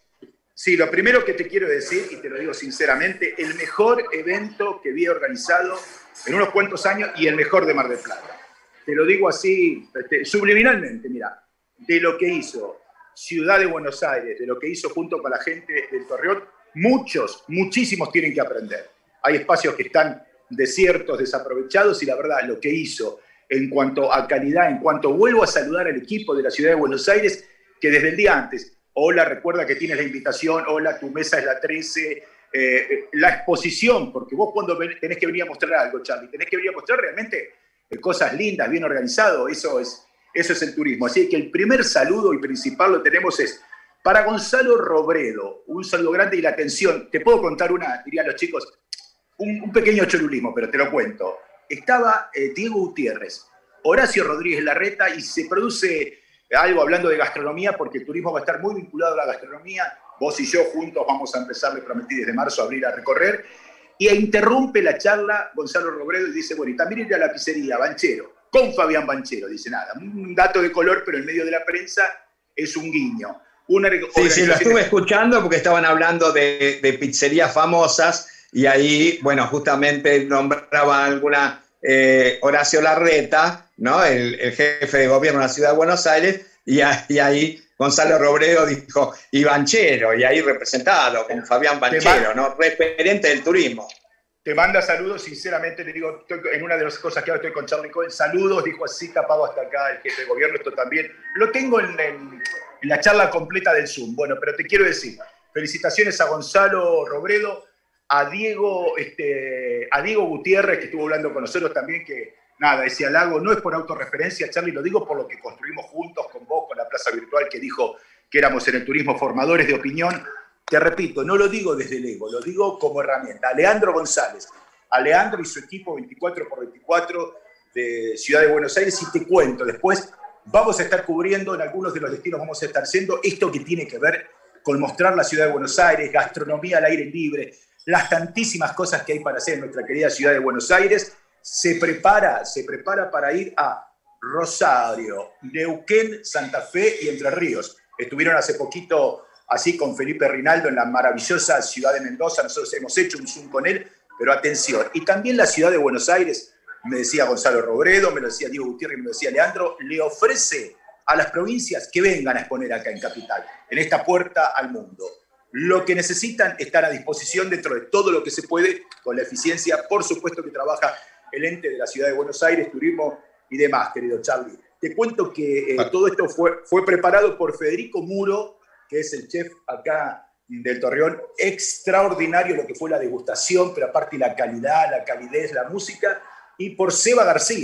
sí, lo primero que te quiero decir, y te lo digo sinceramente, el mejor evento que vi organizado en unos cuantos años y el mejor de Mar del Plata. Te lo digo así, este, subliminalmente, mira, de lo que hizo Ciudad de Buenos Aires, de lo que hizo junto con la gente del Torreón, muchos, muchísimos tienen que aprender. Hay espacios que están desiertos, desaprovechados, y la verdad, lo que hizo en cuanto a calidad, en cuanto vuelvo a saludar al equipo de la Ciudad de Buenos Aires, que desde el día antes, hola, recuerda que tienes la invitación, hola, tu mesa es la trece, eh, la exposición, porque vos cuando tenés que venir a mostrar algo, Charlie, tenés que venir a mostrar realmente eh, cosas lindas, bien organizado, eso es, eso es el turismo. Así que el primer saludo y principal lo tenemos es para Gonzalo Robredo, un saludo grande y la atención. Te puedo contar una, dirían los chicos, un, un pequeño cholulismo, pero te lo cuento. Estaba eh, Diego Gutiérrez, Horacio Rodríguez Larreta, y se produce algo hablando de gastronomía, porque el turismo va a estar muy vinculado a la gastronomía. Vos y yo juntos vamos a empezar, le prometí desde marzo, a abrir a recorrer. Y interrumpe la charla Gonzalo Robredo y dice, bueno, y también ir a la pizzería Banchero, con Fabián Banchero. Dice, nada, un dato de color, pero en medio de la prensa es un guiño. Una sí, sí, lo estuve escuchando porque estaban hablando de, de pizzerías famosas y ahí, bueno, justamente nombraba alguna eh, Horacio Larreta, ¿no? El, el jefe de gobierno de la Ciudad de Buenos Aires, y, a, y ahí Gonzalo Robredo dijo, y Banchero, y ahí representado con Fabián Banchero, ¿no? Referente del turismo. Te manda saludos, sinceramente, le digo, estoy en una de las cosas que ahora estoy con Charlie Cohen, saludos, dijo así, tapado hasta acá el jefe de gobierno, esto también. Lo tengo en, en, en la charla completa del Zoom. Bueno, pero te quiero decir, felicitaciones a Gonzalo Robredo, a Diego, este, a Diego Gutiérrez, que estuvo hablando con nosotros también, que nada, ese halago no es por autorreferencia, Charlie, lo digo por lo que construimos juntos con vos, con la Plaza Virtual, que dijo que éramos en el turismo formadores de opinión. Te repito, no lo digo desde el ego, lo digo como herramienta. A Leandro González, a Leandro y su equipo veinticuatro por veinticuatro de Ciudad de Buenos Aires, y te cuento, después vamos a estar cubriendo en algunos de los destinos, vamos a estar haciendo esto que tiene que ver con mostrar la Ciudad de Buenos Aires, gastronomía al aire libre, las tantísimas cosas que hay para hacer en nuestra querida Ciudad de Buenos Aires. Se prepara, se prepara para ir a Rosario, Neuquén, Santa Fe y Entre Ríos. Estuvieron hace poquito así con Felipe Rinaldo en la maravillosa ciudad de Mendoza. Nosotros hemos hecho un Zoom con él, pero atención. Y también la Ciudad de Buenos Aires, me decía Gonzalo Robredo, me lo decía Diego Gutiérrez, me lo decía Leandro, le ofrece a las provincias que vengan a exponer acá en Capital, en esta puerta al mundo. Lo que necesitan estar a disposición dentro de todo lo que se puede, con la eficiencia, por supuesto, que trabaja el ente de la Ciudad de Buenos Aires, turismo y demás, querido Charlie. Te cuento que eh, todo esto fue, fue preparado por Federico Muro, que es el chef acá del Torreón. Extraordinario lo que fue la degustación, pero aparte la calidad, la calidez, la música, y por Seba García,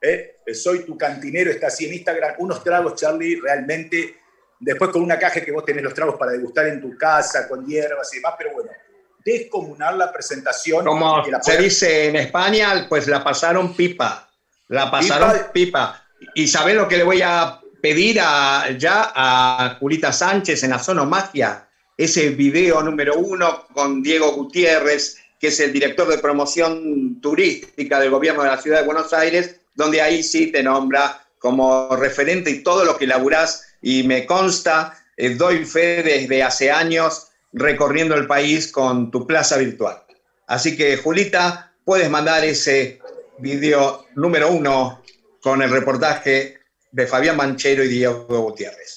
¿eh? Soy tu cantinero, está así en Instagram. Unos tragos, Charlie, realmente, después con una caja que vos tenés los tragos para degustar en tu casa, con hierbas y demás, pero bueno, descomunal la presentación. Como que la se pueda... dice en España, pues la pasaron pipa. La pasaron pipa. pipa. ¿Y sabés lo que le voy a pedir a, ya a Julita Sánchez en la Sonomagia? Ese video número uno con Diego Gutiérrez, que es el director de promoción turística del gobierno de la Ciudad de Buenos Aires, donde ahí sí te nombra como referente y todo lo que laburás, y me consta, eh, doy fe desde hace años recorriendo el país con tu plaza virtual. Así que, Julita, puedes mandar ese video número uno con el reportaje de Fabián Banchero y Diego Gutiérrez.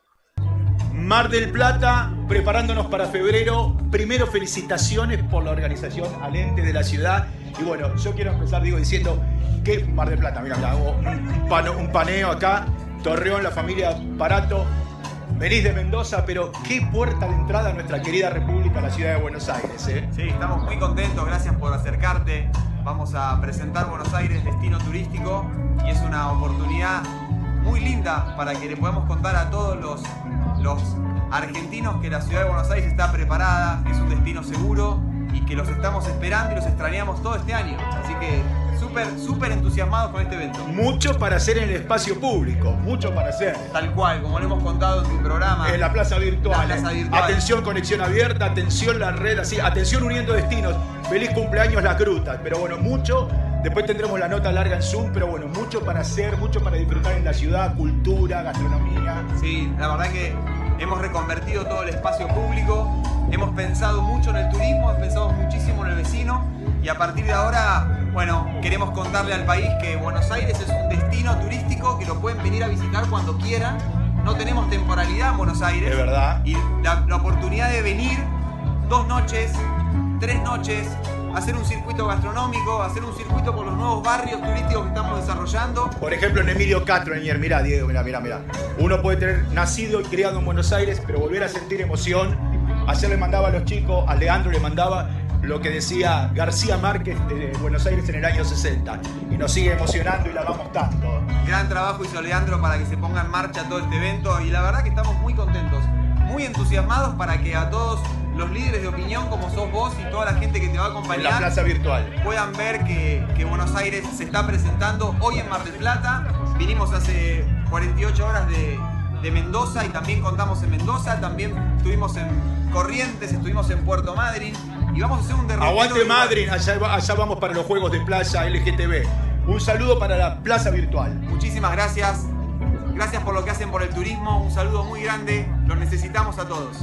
Mar del Plata, preparándonos para febrero. Primero, felicitaciones por la organización al ente de la ciudad. Y bueno, yo quiero empezar, digo, diciendo que Mar del Plata, mira, hago un, pano, un paneo acá, Torreón, la familia Parato, venís de Mendoza, pero qué puerta de entrada a nuestra querida República, la ciudad de Buenos Aires, ¿eh? Sí, estamos muy contentos, gracias por acercarte. Vamos a presentar Buenos Aires destino turístico y es una oportunidad muy linda para que le podamos contar a todos los, los argentinos que la ciudad de Buenos Aires está preparada, que es un destino seguro y que los estamos esperando y los extrañamos todo este año. Así que súper, súper entusiasmados con este evento. Mucho para hacer en el espacio público, mucho para hacer. Tal cual, como lo hemos contado en tu programa. En la plaza virtual. La plaza virtual. Atención, conexión abierta, atención la red, así, atención uniendo destinos. Feliz cumpleaños Las Grutas. Pero bueno, mucho. Después tendremos la nota larga en Zoom, pero bueno, mucho para hacer, mucho para disfrutar en la ciudad, cultura, gastronomía. Sí, la verdad que hemos reconvertido todo el espacio público, hemos pensado mucho en el turismo, hemos pensado muchísimo en el vecino y a partir de ahora, bueno, queremos contarle al país que Buenos Aires es un destino turístico que lo pueden venir a visitar cuando quieran. No tenemos temporalidad en Buenos Aires. Es verdad. Y la, la oportunidad de venir dos noches, tres noches, hacer un circuito gastronómico, hacer un circuito por los nuevos barrios turísticos que estamos desarrollando. Por ejemplo, en Emilio Catroñer, mirá, Diego, mirá, mirá, mirá. Uno puede tener nacido y criado en Buenos Aires, pero volver a sentir emoción. Ayer le mandaba a los chicos, a Leandro le mandaba lo que decía García Márquez de Buenos Aires en el año sesenta. Y nos sigue emocionando y la vamos tanto. Gran trabajo hizo Leandro para que se ponga en marcha todo este evento y la verdad que estamos muy contentos, muy entusiasmados para que a todos los líderes de opinión como sos vos y toda la gente que te va a acompañar en la plaza virtual puedan ver que, que Buenos Aires se está presentando hoy en Mar del Plata. Vinimos hace cuarenta y ocho horas de, de Mendoza y también contamos en Mendoza, también estuvimos en Corrientes, estuvimos en Puerto Madryn y vamos a hacer un derrotero. Aguante Madryn, allá, allá vamos para los Juegos de Playa L G T B. Un saludo para la plaza virtual. Muchísimas gracias, gracias por lo que hacen por el turismo, un saludo muy grande, los necesitamos a todos.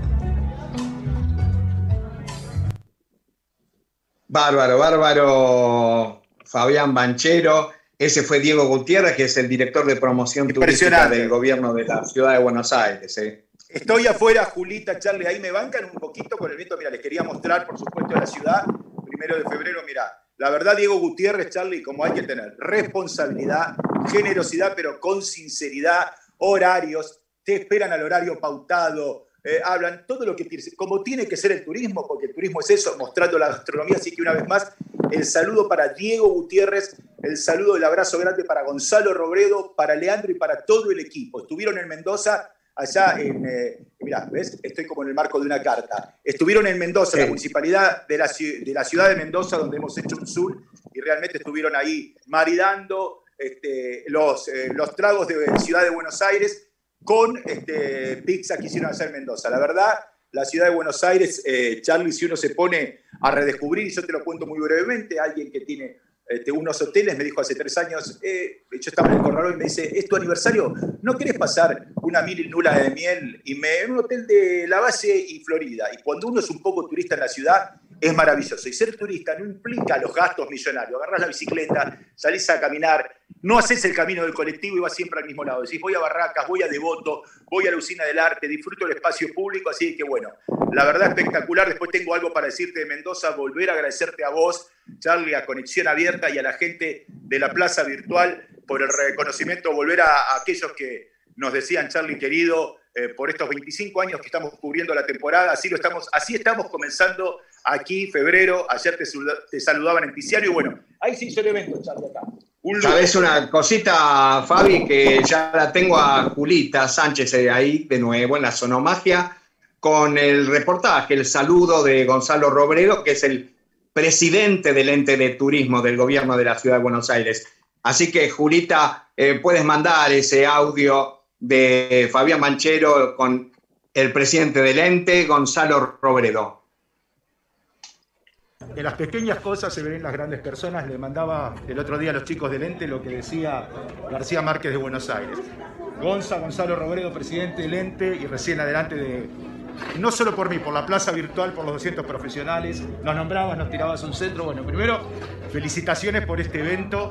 Bárbaro, bárbaro, Fabián Banchero. Ese fue Diego Gutiérrez, que es el director de promoción turística del gobierno de la ciudad de Buenos Aires. ¿eh? Estoy afuera, Julita, Charlie, ahí me bancan un poquito con el viento. Mira, les quería mostrar, por supuesto, la ciudad. Primero de febrero, mira. La verdad, Diego Gutiérrez, Charlie, como hay que tener responsabilidad, generosidad, pero con sinceridad, horarios, te esperan al horario pautado. Eh, hablan todo lo que tiene, como tiene que ser el turismo, porque el turismo es eso, mostrando la gastronomía. Así que una vez más, el saludo para Diego Gutiérrez, el saludo, el abrazo grande para Gonzalo Robredo, para Leandro y para todo el equipo. Estuvieron en Mendoza, allá en, eh, mirá, ¿ves? Estoy como en el marco de una carta. Estuvieron en Mendoza, sí. La municipalidad de la, de la ciudad de Mendoza, donde hemos hecho un sur, y realmente estuvieron ahí maridando este, los, eh, los tragos de Ciudad de Buenos Aires con este, pizza que hicieron allá en Mendoza. La verdad, la ciudad de Buenos Aires, eh, Charlie, si uno se pone a redescubrir, y yo te lo cuento muy brevemente, alguien que tiene este, unos hoteles me dijo hace tres años, eh, yo estaba en el Corralón y me dice, ¿es tu aniversario? ¿No querés pasar una mil luna de miel? Y me, en un hotel de La Valle y Florida. Y cuando uno es un poco turista en la ciudad, es maravilloso. Y ser turista no implica los gastos millonarios. Agarrás la bicicleta, salís a caminar, no haces el camino del colectivo y vas siempre al mismo lado. Decís, voy a Barracas, voy a Devoto, voy a la Usina del Arte, disfruto el espacio público. Así que bueno, la verdad espectacular. Después tengo algo para decirte de Mendoza. Volver a agradecerte a vos, Charlie, a Conexión Abierta y a la gente de la Plaza Virtual por el reconocimiento. Volver a, a aquellos que nos decían, Charlie querido, eh, por estos veinticinco años que estamos cubriendo la temporada. Así, lo estamos, así estamos comenzando aquí, febrero. Ayer te, te saludaban en Tiziano y bueno, ahí se hizo el evento, Charlie, acá. Sabes una cosita, Fabi, que ya la tengo a Julita Sánchez ahí de nuevo en la Sonomagia con el reportaje, el saludo de Gonzalo Robredo, que es el presidente del ente de turismo del gobierno de la Ciudad de Buenos Aires. Así que, Julita, eh, puedes mandar ese audio de Fabián Banchero con el presidente del ente, Gonzalo Robredo. En las pequeñas cosas se ven las grandes personas. Le mandaba el otro día a los chicos del ente lo que decía García Márquez de Buenos Aires. Gonza, Gonzalo Robredo, presidente del ente, y recién adelante de, no solo por mí, por la plaza virtual, por los doscientos profesionales, nos nombrabas, nos tirabas un centro. Bueno, primero, felicitaciones por este evento.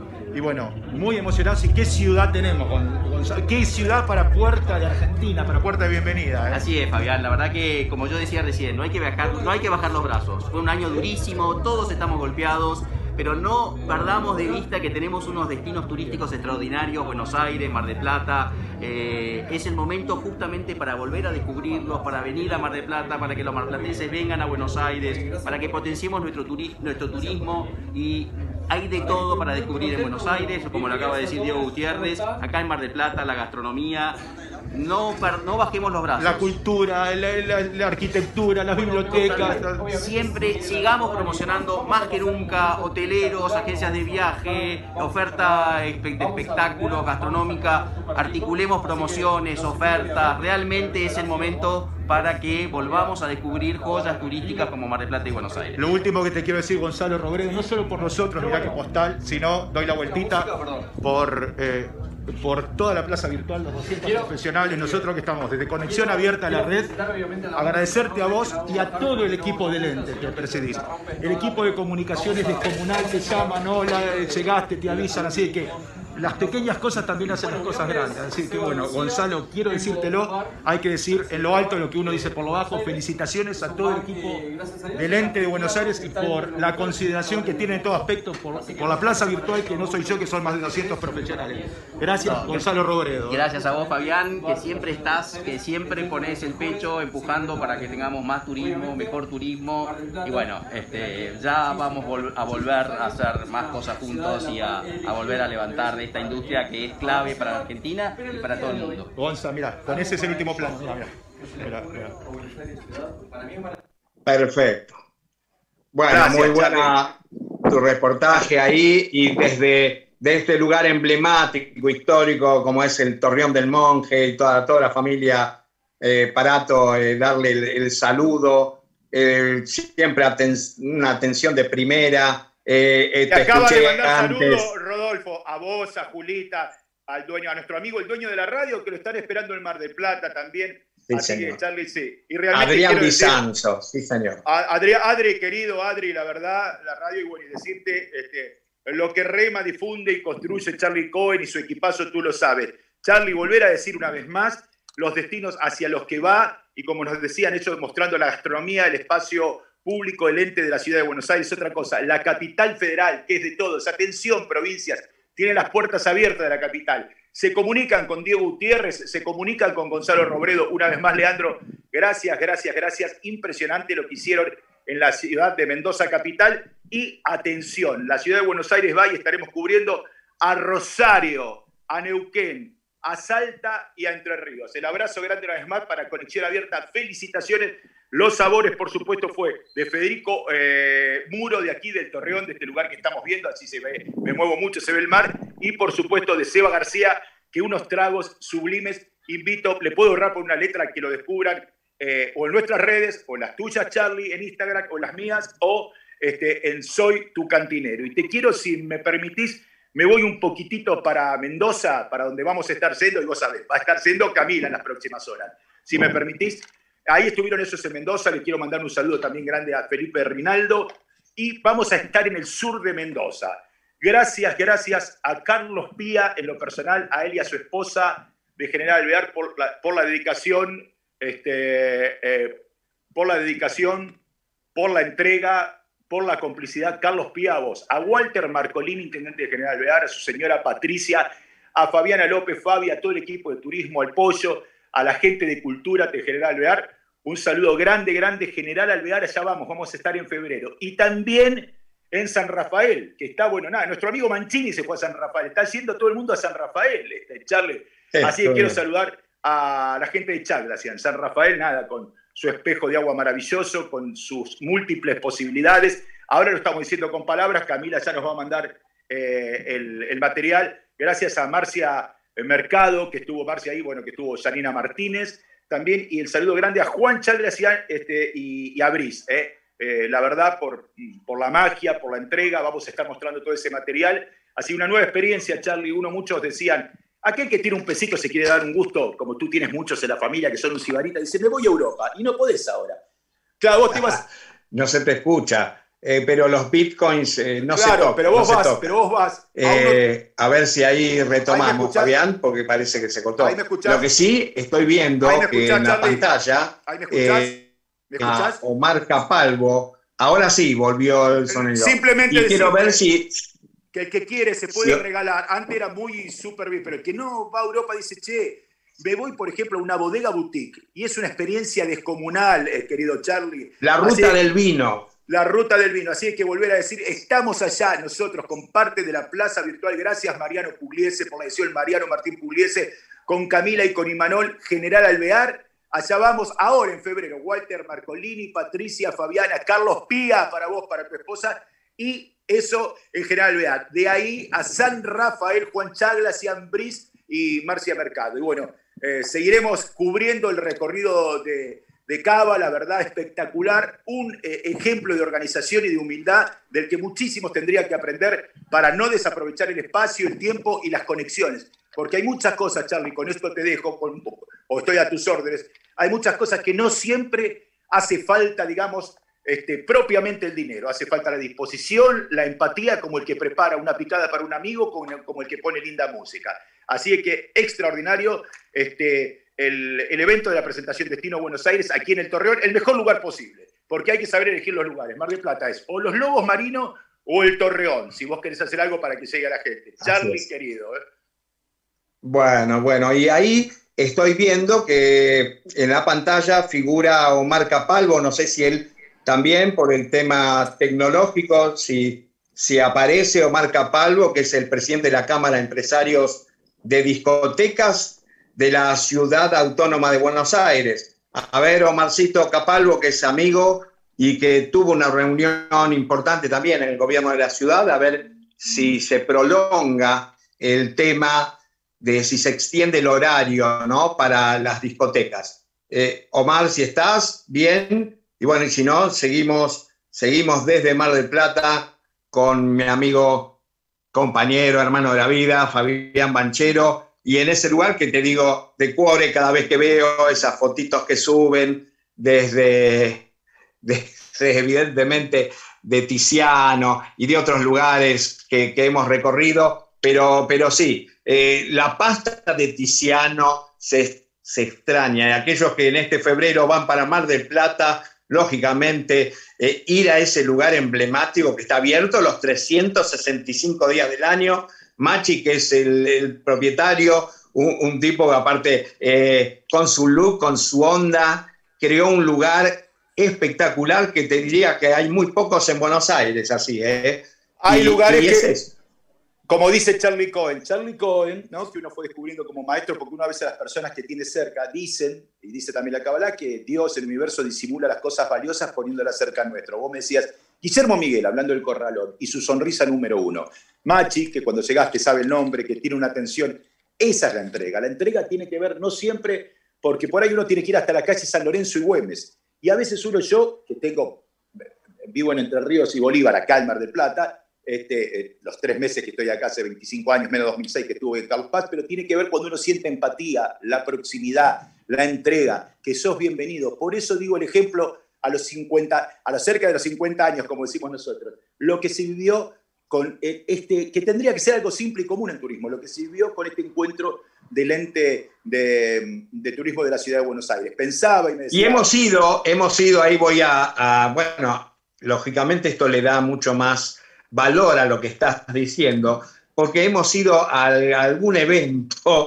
Y bueno, muy emocionados. ¿Y qué ciudad tenemos, Gonzalo? ¿Qué ciudad para puerta de Argentina, para puerta de bienvenida? ¿eh? Así es, Fabián. La verdad que, como yo decía recién, no hay que bajar, no hay que bajar los brazos. Fue un año durísimo, todos estamos golpeados, pero no perdamos de vista que tenemos unos destinos turísticos extraordinarios, Buenos Aires, Mar del Plata. Eh, es el momento justamente para volver a descubrirlos, para venir a Mar del Plata, para que los marplatenses vengan a Buenos Aires, para que potenciemos nuestro, turi nuestro turismo. Y hay de todo para descubrir en Buenos Aires, como lo acaba de decir Diego Gutiérrez, acá en Mar del Plata, la gastronomía. No, no bajemos los brazos. La cultura, la, la, la arquitectura, las bibliotecas. Siempre sigamos promocionando más que nunca, hoteleros, agencias de viaje, oferta de espectáculos, gastronómica. Articulemos promociones, ofertas. Realmente es el momento para que volvamos a descubrir joyas turísticas como Mar del Plata y Buenos Aires. Lo último que te quiero decir, Gonzalo Robredo, no solo por nosotros, mirá que postal, sino doy la vueltita por... Eh, por toda la plaza virtual, los doscientos profesionales, nosotros que estamos desde Conexión Abierta a la Red, agradecerte a vos y a todo el equipo del ente que presidís. El equipo de comunicaciones descomunal te llaman, hola, llegaste, te avisan, así que las pequeñas cosas también hacen las cosas grandes. Así que bueno, Gonzalo, quiero decírtelo, hay que decir en lo alto lo que uno dice por lo bajo. Felicitaciones a todo el equipo del ente de Buenos Aires y por la consideración que tiene en todo aspecto por, por la plaza virtual, que no soy yo, que son más de doscientos profesionales. Gracias, no, Gonzalo Robredo. Gracias a vos, Fabián, que siempre estás, que siempre pones el pecho empujando para que tengamos más turismo, mejor turismo. Y bueno, este, ya vamos a volver a hacer más cosas juntos y a, a volver a levantar de esta industria que es clave para la Argentina y para todo el mundo. Gonza, mira, con ese es el último plano. Mira, mira. Mira, mira. Perfecto. Bueno, gracias, muy buena tu reportaje ahí, y desde de este lugar emblemático, histórico, como es el Torreón del Monje, y toda, toda la familia eh, Parato, eh, darle el, el saludo, eh, siempre aten una atención de primera. Eh, eh, te, te acaba de mandar antes. Saludos, Rodolfo, a vos, a Julita, al dueño, a nuestro amigo, el dueño de la radio, que lo están esperando en Mar del Plata también. Sí, así señor. que, Charlie, sí. Y realmente Adrián Bizanzo, sí, señor. Adri, Adri, querido Adri, la verdad, la radio, y bueno, y decirte, este, lo que rema, difunde y construye Charlie Cohen y su equipazo, tú lo sabes. Charlie, volver a decir una vez más los destinos hacia los que va, y como nos decían ellos, mostrando la gastronomía, el espacio público, el ente de la ciudad de Buenos Aires. Otra cosa, la capital federal, que es de todos. Atención, provincias, tienen las puertas abiertas de la capital. Se comunican con Diego Gutiérrez, se comunican con Gonzalo Robredo. Una vez más, Leandro, gracias, gracias, gracias. Impresionante lo que hicieron en la ciudad de Mendoza capital. Y atención, la ciudad de Buenos Aires va y estaremos cubriendo a Rosario, a Neuquén, a Salta y a Entre Ríos. El abrazo grande una vez más para Conexión Abierta. Felicitaciones. Los sabores, por supuesto, fue de Federico eh, Muro, de aquí del Torreón, de este lugar que estamos viendo, así se ve, me muevo mucho, se ve el mar, y por supuesto de Seba García, que unos tragos sublimes. Invito, le puedo ahorrar por una letra que lo descubran, eh, o en nuestras redes, o en las tuyas, Charlie, en Instagram, o las mías, o este, en Soy Tu Cantinero. Y te quiero, si me permitís, me voy un poquitito para Mendoza, para donde vamos a estar siendo, y vos sabés, va a estar siendo Camila en las próximas horas. Si me permitís, ahí estuvieron esos en Mendoza. Le quiero mandar un saludo también grande a Felipe Rinaldo. Y vamos a estar en el sur de Mendoza. Gracias, gracias a Carlos Pía, en lo personal, a él y a su esposa de General Alvear por la, por la dedicación, este, eh, por la dedicación, por la entrega, por la complicidad. Carlos Pía, a vos. A Walter Marcolini, intendente de General Alvear, a su señora Patricia, a Fabiana López, Fabi, a todo el equipo de turismo, al Pollo, a la gente de cultura de General Alvear. Un saludo grande, grande, General Alvear, allá vamos, vamos a estar en febrero. Y también en San Rafael, que está, bueno, nada, nuestro amigo Mancini se fue a San Rafael, está yendo todo el mundo a San Rafael, este, Charlie. Sí, así que quiero bien. saludar a la gente de Chaglas, en San Rafael, nada, con su espejo de agua maravilloso, con sus múltiples posibilidades. Ahora lo estamos diciendo con palabras, Camila ya nos va a mandar eh, el, el material, gracias a Marcia Mercado, que estuvo Marcia ahí, bueno, que estuvo Janina Martínez también, y el saludo grande a Juan Chaglas y, este, y, y a Brice, eh. Eh, la verdad, por, por la magia, por la entrega, vamos a estar mostrando todo ese material. Así una nueva experiencia, Charlie. Uno, muchos decían, aquel que tiene un pesito se quiere dar un gusto, como tú tienes muchos en la familia que son un cibarita, dice, me voy a Europa, y no podés ahora. Claro, vos te vas... Ah, no se te escucha, eh, pero los bitcoins eh, no claro, se tocan. pero vos no vas, pero vos vas. Eh, a ver si ahí retomamos, ¿Ahí Fabián, porque parece que se cortó. ¿Ahí me escuchás? Lo que sí estoy viendo ¿Ahí me que escuchás, en la Charlie? pantalla... ¿Ahí me escuchás? Eh, ¿Me escuchás? a Omar Capalvo, ahora sí volvió el sonido. Simplemente y quiero ver si... Que el que quiere se puede sí. regalar. Antes era muy súper bien, pero el que no va a Europa dice, che, me voy, por ejemplo, a una bodega boutique. Y es una experiencia descomunal, eh, querido Charlie. La ruta Así, del vino. La ruta del vino. Así hay que volver a decir, estamos allá nosotros con parte de la plaza virtual. Gracias, Mariano Pugliese, por la edición, Mariano Martín Pugliese, con Camila y con Imanol, General Alvear. Allá vamos ahora en febrero. Walter Marcolini, Patricia, Fabiana, Carlos Pía, para vos, para tu esposa. Y eso en General Alvear. De ahí a San Rafael, Juan Chaglas, Ian Brice y Marcia Mercado. Y bueno, eh, seguiremos cubriendo el recorrido de, de Cava, la verdad, espectacular. Un eh, ejemplo de organización y de humildad del que muchísimos tendrían que aprender para no desaprovechar el espacio, el tiempo y las conexiones. Porque hay muchas cosas, Charlie, con esto te dejo, con, o estoy a tus órdenes, hay muchas cosas que no siempre hace falta, digamos, este, propiamente el dinero. Hace falta la disposición, la empatía, como el que prepara una picada para un amigo, como, como el que pone linda música. Así es que extraordinario este, el, el evento de la presentación Destino Buenos Aires, aquí en el Torreón, el mejor lugar posible, porque hay que saber elegir los lugares. Mar del Plata es o los Lobos Marinos o el Torreón, si vos querés hacer algo para que llegue a la gente. Charlie, querido, ¿eh? Bueno, bueno, y ahí estoy viendo que en la pantalla figura Omar Capalvo, no sé si él también por el tema tecnológico, si, si aparece Omar Capalvo, que es el presidente de la Cámara de Empresarios de Discotecas de la Ciudad Autónoma de Buenos Aires. A ver, Omarcito Capalvo, que es amigo y que tuvo una reunión importante también en el gobierno de la ciudad, a ver si se prolonga el tema de si se extiende el horario, ¿no?, para las discotecas. Eh, Omar, si estás, bien, y bueno, y si no, seguimos, seguimos desde Mar del Plata con mi amigo, compañero, hermano de la vida, Fabián Banchero, y en ese lugar que te digo, de cuore cada vez que veo esas fotitos que suben desde, desde evidentemente, de Tiziano y de otros lugares que, que hemos recorrido, pero, pero sí, Eh, la pasta de Tiziano se, se extraña. Y aquellos que en este febrero van para Mar del Plata, lógicamente, eh, ir a ese lugar emblemático que está abierto los trescientos sesenta y cinco días del año. Machi, que es el, el propietario, un, un tipo que aparte, eh, con su look, con su onda, creó un lugar espectacular que te diría que hay muy pocos en Buenos Aires, así, ¿eh? Hay y, lugares y que... es Como dice Charlie Cohen, Charlie Cohen, ¿no?, que uno fue descubriendo como maestro, porque una vez a las personas que tiene cerca dicen, y dice también la Kabbalah, que Dios, el universo, disimula las cosas valiosas poniéndolas cerca nuestro. Vos me decías, Guillermo Miguel, hablando del Corralón, y su sonrisa número uno. Machi, que cuando llegaste sabe el nombre, que tiene una atención. Esa es la entrega. La entrega tiene que ver no siempre, porque por ahí uno tiene que ir hasta la calle San Lorenzo y Güemes. Y a veces uno, yo, que tengo, vivo en Entre Ríos y Bolívar, acá en Mar del Plata, Este, eh, los tres meses que estoy acá, hace veinticinco años, menos dos mil seis que estuve en Carlos Paz, pero tiene que ver cuando uno siente empatía, la proximidad, la entrega, que sos bienvenido. Por eso digo el ejemplo a los cincuenta, a los cerca de los cincuenta años, como decimos nosotros, lo que se vivió con este, que tendría que ser algo simple y común en turismo, lo que se vivió con este encuentro del ente de, de turismo de la ciudad de Buenos Aires. Pensaba y me decía... Y hemos ido, hemos ido, ahí voy a, a bueno, lógicamente esto le da mucho más valor a lo que estás diciendo, porque hemos ido a, a algún evento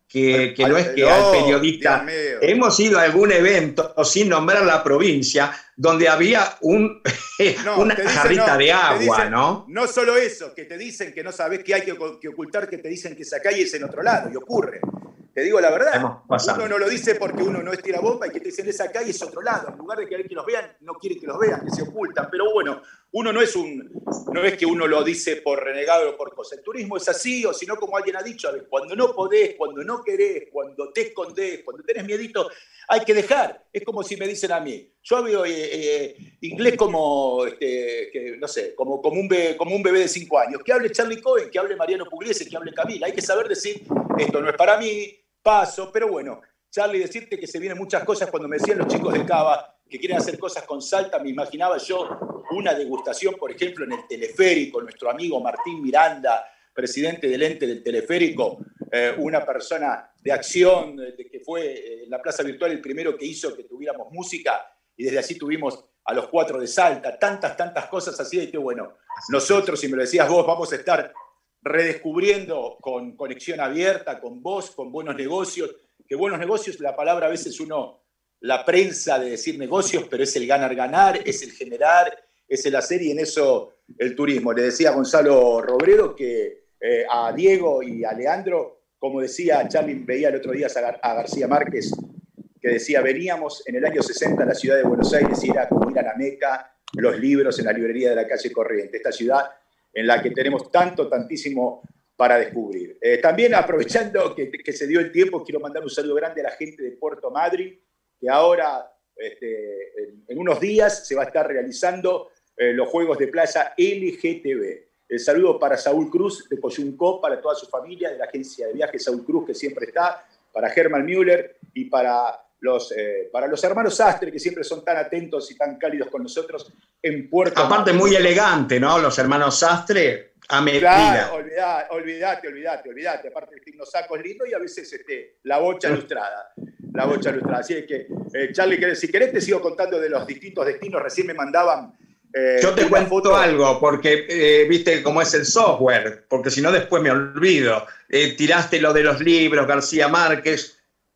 que, que al, no es que no, al periodista... Hemos ido a algún evento, sin nombrar la provincia, donde había un, no, una dicen, jarrita no, de agua, dicen, ¿no? No solo eso, que te dicen que no sabes qué hay que, que ocultar, que te dicen que esa calle es en otro lado, y ocurre. Te digo la verdad, uno no lo dice porque uno no es tira bomba y que te dicen esa calle es otro lado. En lugar de querer que los vean, no quieren que los vean, que se ocultan. Pero bueno, uno no es un, no es que uno lo dice por renegado o por cosa. El turismo es así, o si no, como alguien ha dicho, a ver, cuando no podés, cuando no querés, cuando te escondés, cuando tenés miedito, hay que dejar. Es como si me dicen a mí, yo veo eh, eh, inglés como, este, que, no sé, como, como, un bebé, como un bebé de cinco años. Que hable Charlie Cohen, que hable Mariano Pugliese, que hable Camila. Hay que saber decir, esto no es para mí, paso, pero bueno, Charlie, decirte que se vienen muchas cosas. Cuando me decían los chicos de Cava que quieren hacer cosas con Salta, me imaginaba yo una degustación, por ejemplo, en el teleférico, nuestro amigo Martín Miranda, presidente del ente del teleférico, eh, una persona de acción, de que fue eh, en la Plaza Virtual el primero que hizo que tuviéramos música, y desde así tuvimos a los cuatro de Salta, tantas, tantas cosas así, y que bueno, nosotros, si me lo decías vos, vamos a estar redescubriendo con conexión abierta, con vos, con buenos negocios, que buenos negocios, la palabra a veces uno la prensa de decir negocios, pero es el ganar-ganar, es el generar, es el hacer, y en eso el turismo. Le decía a Gonzalo Robredo que eh, a Diego y a Leandro, como decía Charlie, veía el otro día a, Gar a García Márquez, que decía, veníamos en el año sesenta a la ciudad de Buenos Aires y era como ir a la Meca, los libros en la librería de la calle Corriente, esta ciudad en la que tenemos tanto, tantísimo para descubrir. Eh, también aprovechando que, que se dio el tiempo, quiero mandar un saludo grande a la gente de Puerto Madryn, que ahora, este, en, en unos días, se va a estar realizando eh, los Juegos de Playa L G T B. El saludo para Saúl Cruz de Coyuncó, para toda su familia, de la agencia de viajes Saúl Cruz, que siempre está, para Germán Müller y para los, eh, para los hermanos Sastre, que siempre son tan atentos y tan cálidos con nosotros en Puerto Aparte, Madryn. muy elegante, ¿no? Los hermanos Sastre, a medida. Claro, olvidate, olvidate, olvidate, olvidate. Aparte, el signo saco es lindo y a veces este, la bocha ilustrada. La bocha ilustrada. Así es que, eh, Charlie, si querés te sigo contando de los distintos destinos. Recién me mandaban... Eh, Yo te cuento foto. algo, porque eh, viste cómo es el software, porque si no después me olvido. Eh, tiraste lo de los libros, García Márquez...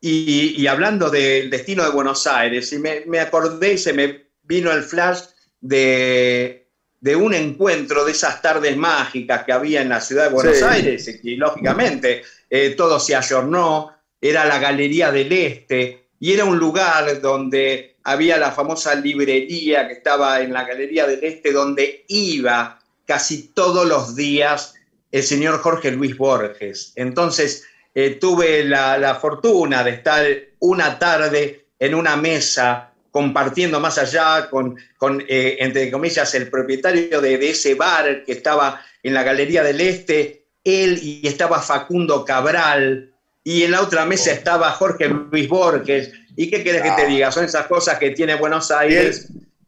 Y, y hablando del destino de Buenos Aires, y me, me acordé y se me vino el flash de, de un encuentro de esas tardes mágicas que había en la ciudad de Buenos sí. Aires, y lógicamente eh, todo se ayornó, era la Galería del Este, y era un lugar donde había la famosa librería que estaba en la Galería del Este, donde iba casi todos los días el señor Jorge Luis Borges. Entonces... Eh, tuve la, la fortuna de estar una tarde en una mesa compartiendo más allá con, con eh, entre comillas, el propietario de, de ese bar que estaba en la Galería del Este, él y estaba Facundo Cabral, y en la otra mesa estaba Jorge Luis Borges. ¿Y qué querés que te diga? Son esas cosas que tiene Buenos Aires.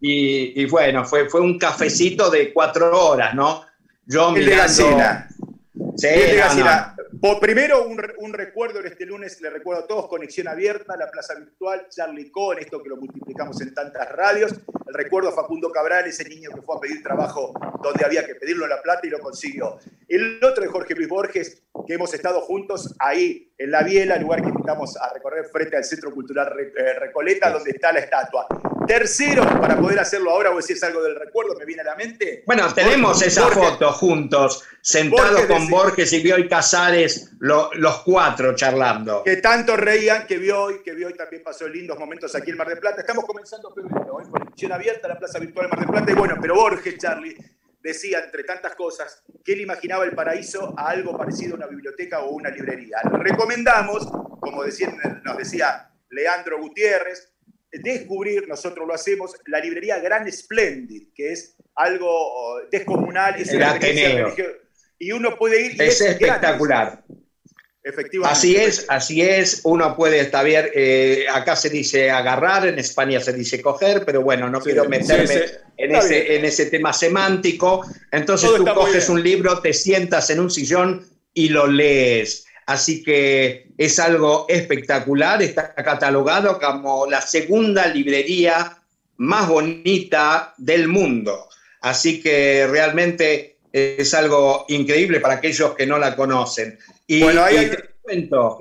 Y, y bueno, fue, fue un cafecito de cuatro horas, ¿no? Yo el mirando... de Gacina. Sí, el de no, Gacina. no. Por primero, un, un recuerdo en este lunes, le recuerdo a todos, conexión abierta, la Plaza Virtual, Charlie Cohen, esto que lo multiplicamos en tantas radios. El recuerdo a Facundo Cabral, ese niño que fue a pedir trabajo donde había que pedirlo en La Plata y lo consiguió. El otro de Jorge Luis Borges, que hemos estado juntos ahí en La Biela, lugar que invitamos a recorrer frente al Centro Cultural Recoleta, donde está la estatua. Tercero, para poder hacerlo ahora, o si es algo del recuerdo, me viene a la mente. Bueno, tenemos Borges, esa Borges, foto juntos, sentados Borges con decía, Borges y Bioy Casares, lo, los cuatro charlando. Que tanto reían, que Bioy, que Bioy también pasó lindos momentos aquí en Mar del Plata. Estamos comenzando febrero, ¿eh? Conexión abierta, la Plaza Virtual de Mar del Plata. Y bueno, pero Borges, Charlie, decía, entre tantas cosas, que él imaginaba el paraíso a algo parecido a una biblioteca o una librería. Recomendamos, como decía, nos decía Leandro Gutiérrez, descubrir, nosotros lo hacemos, la librería Gran Splendid, que es algo descomunal, es el Ateneo. Y uno puede ir... Y es, es espectacular. Gratis. Efectivamente. Así es, así es, uno puede estar bien, eh, acá se dice agarrar, en España se dice coger, pero bueno, no sí, quiero meterme sí, sí. En, ese, en ese tema semántico. Entonces todo tú coges un libro, te sientas en un sillón y lo lees. Así que es algo espectacular, está catalogado como la segunda librería más bonita del mundo. Así que realmente es algo increíble para aquellos que no la conocen. Y, bueno, ahí y hay te cuento, un,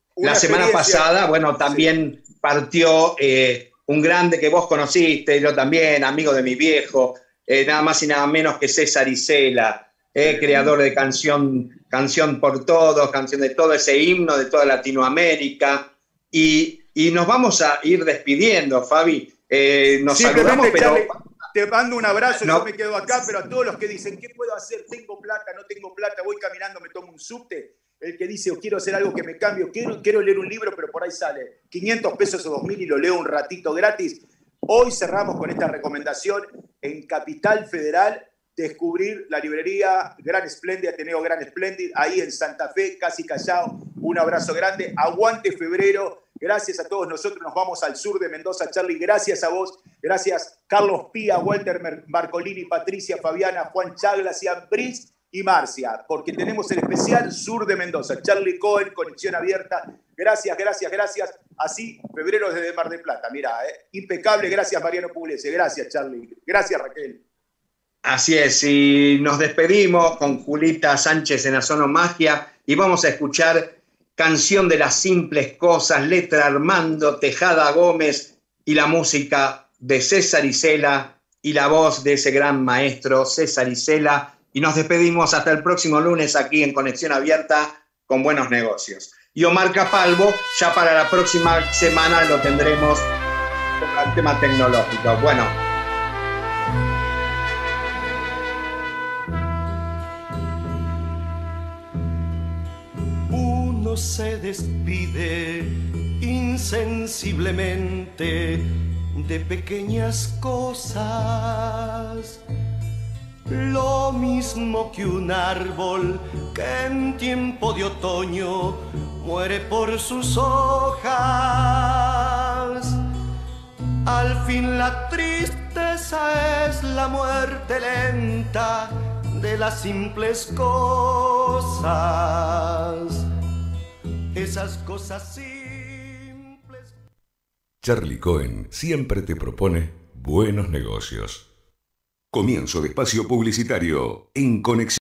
La semana pasada, bueno, también sí. partió eh, un grande que vos conociste, yo también, amigo de mi viejo, eh, nada más y nada menos que César Isela, eh, creador de canción, canción por Todos, canción de todo ese himno de toda Latinoamérica. Y, y nos vamos a ir despidiendo, Fabi. Eh, nos saludamos, pero... Charlie, te mando un abrazo, no. yo me quedo acá, pero a todos los que dicen, ¿qué puedo hacer? ¿Tengo plata? ¿No tengo plata? Voy caminando, me tomo un subte. El que dice, o quiero hacer algo que me cambie, o quiero, quiero leer un libro, pero por ahí sale quinientos pesos o dos mil y lo leo un ratito gratis. Hoy cerramos con esta recomendación en Capital Federal, descubrir la librería Gran Splendid, Ateneo Gran Splendid, ahí en Santa Fe, casi Callao. Un abrazo grande, aguante febrero. Gracias a todos nosotros, nos vamos al sur de Mendoza, Charlie, gracias a vos, gracias Carlos Pía, Walter Marcolini, Patricia, Fabiana, Juan Chagla, Cian Briz y Marcia, porque tenemos el especial sur de Mendoza, Charlie Cohen, conexión abierta, gracias, gracias, gracias, así, febrero desde Mar del Plata, mirá, eh, impecable, gracias Mariano Pugliese, gracias Charlie, gracias Raquel. Así es, y nos despedimos con Julita Sánchez en Ozonomagia y vamos a escuchar Canción de las Simples Cosas, letra Armando Tejada Gómez y la música de César Isela y la voz de ese gran maestro César Isela. Y nos despedimos hasta el próximo lunes aquí en Conexión Abierta con Buenos Negocios. Y Omar Capalvo, ya para la próxima semana lo tendremos con el tema tecnológico. Bueno. Se despide insensiblemente de pequeñas cosas, lo mismo que un árbol que en tiempo de otoño muere por sus hojas. Al fin la tristeza es la muerte lenta de las simples cosas. Esas cosas simples. Charlie Cohen siempre te propone buenos negocios. Comienzo de espacio publicitario en Conexión.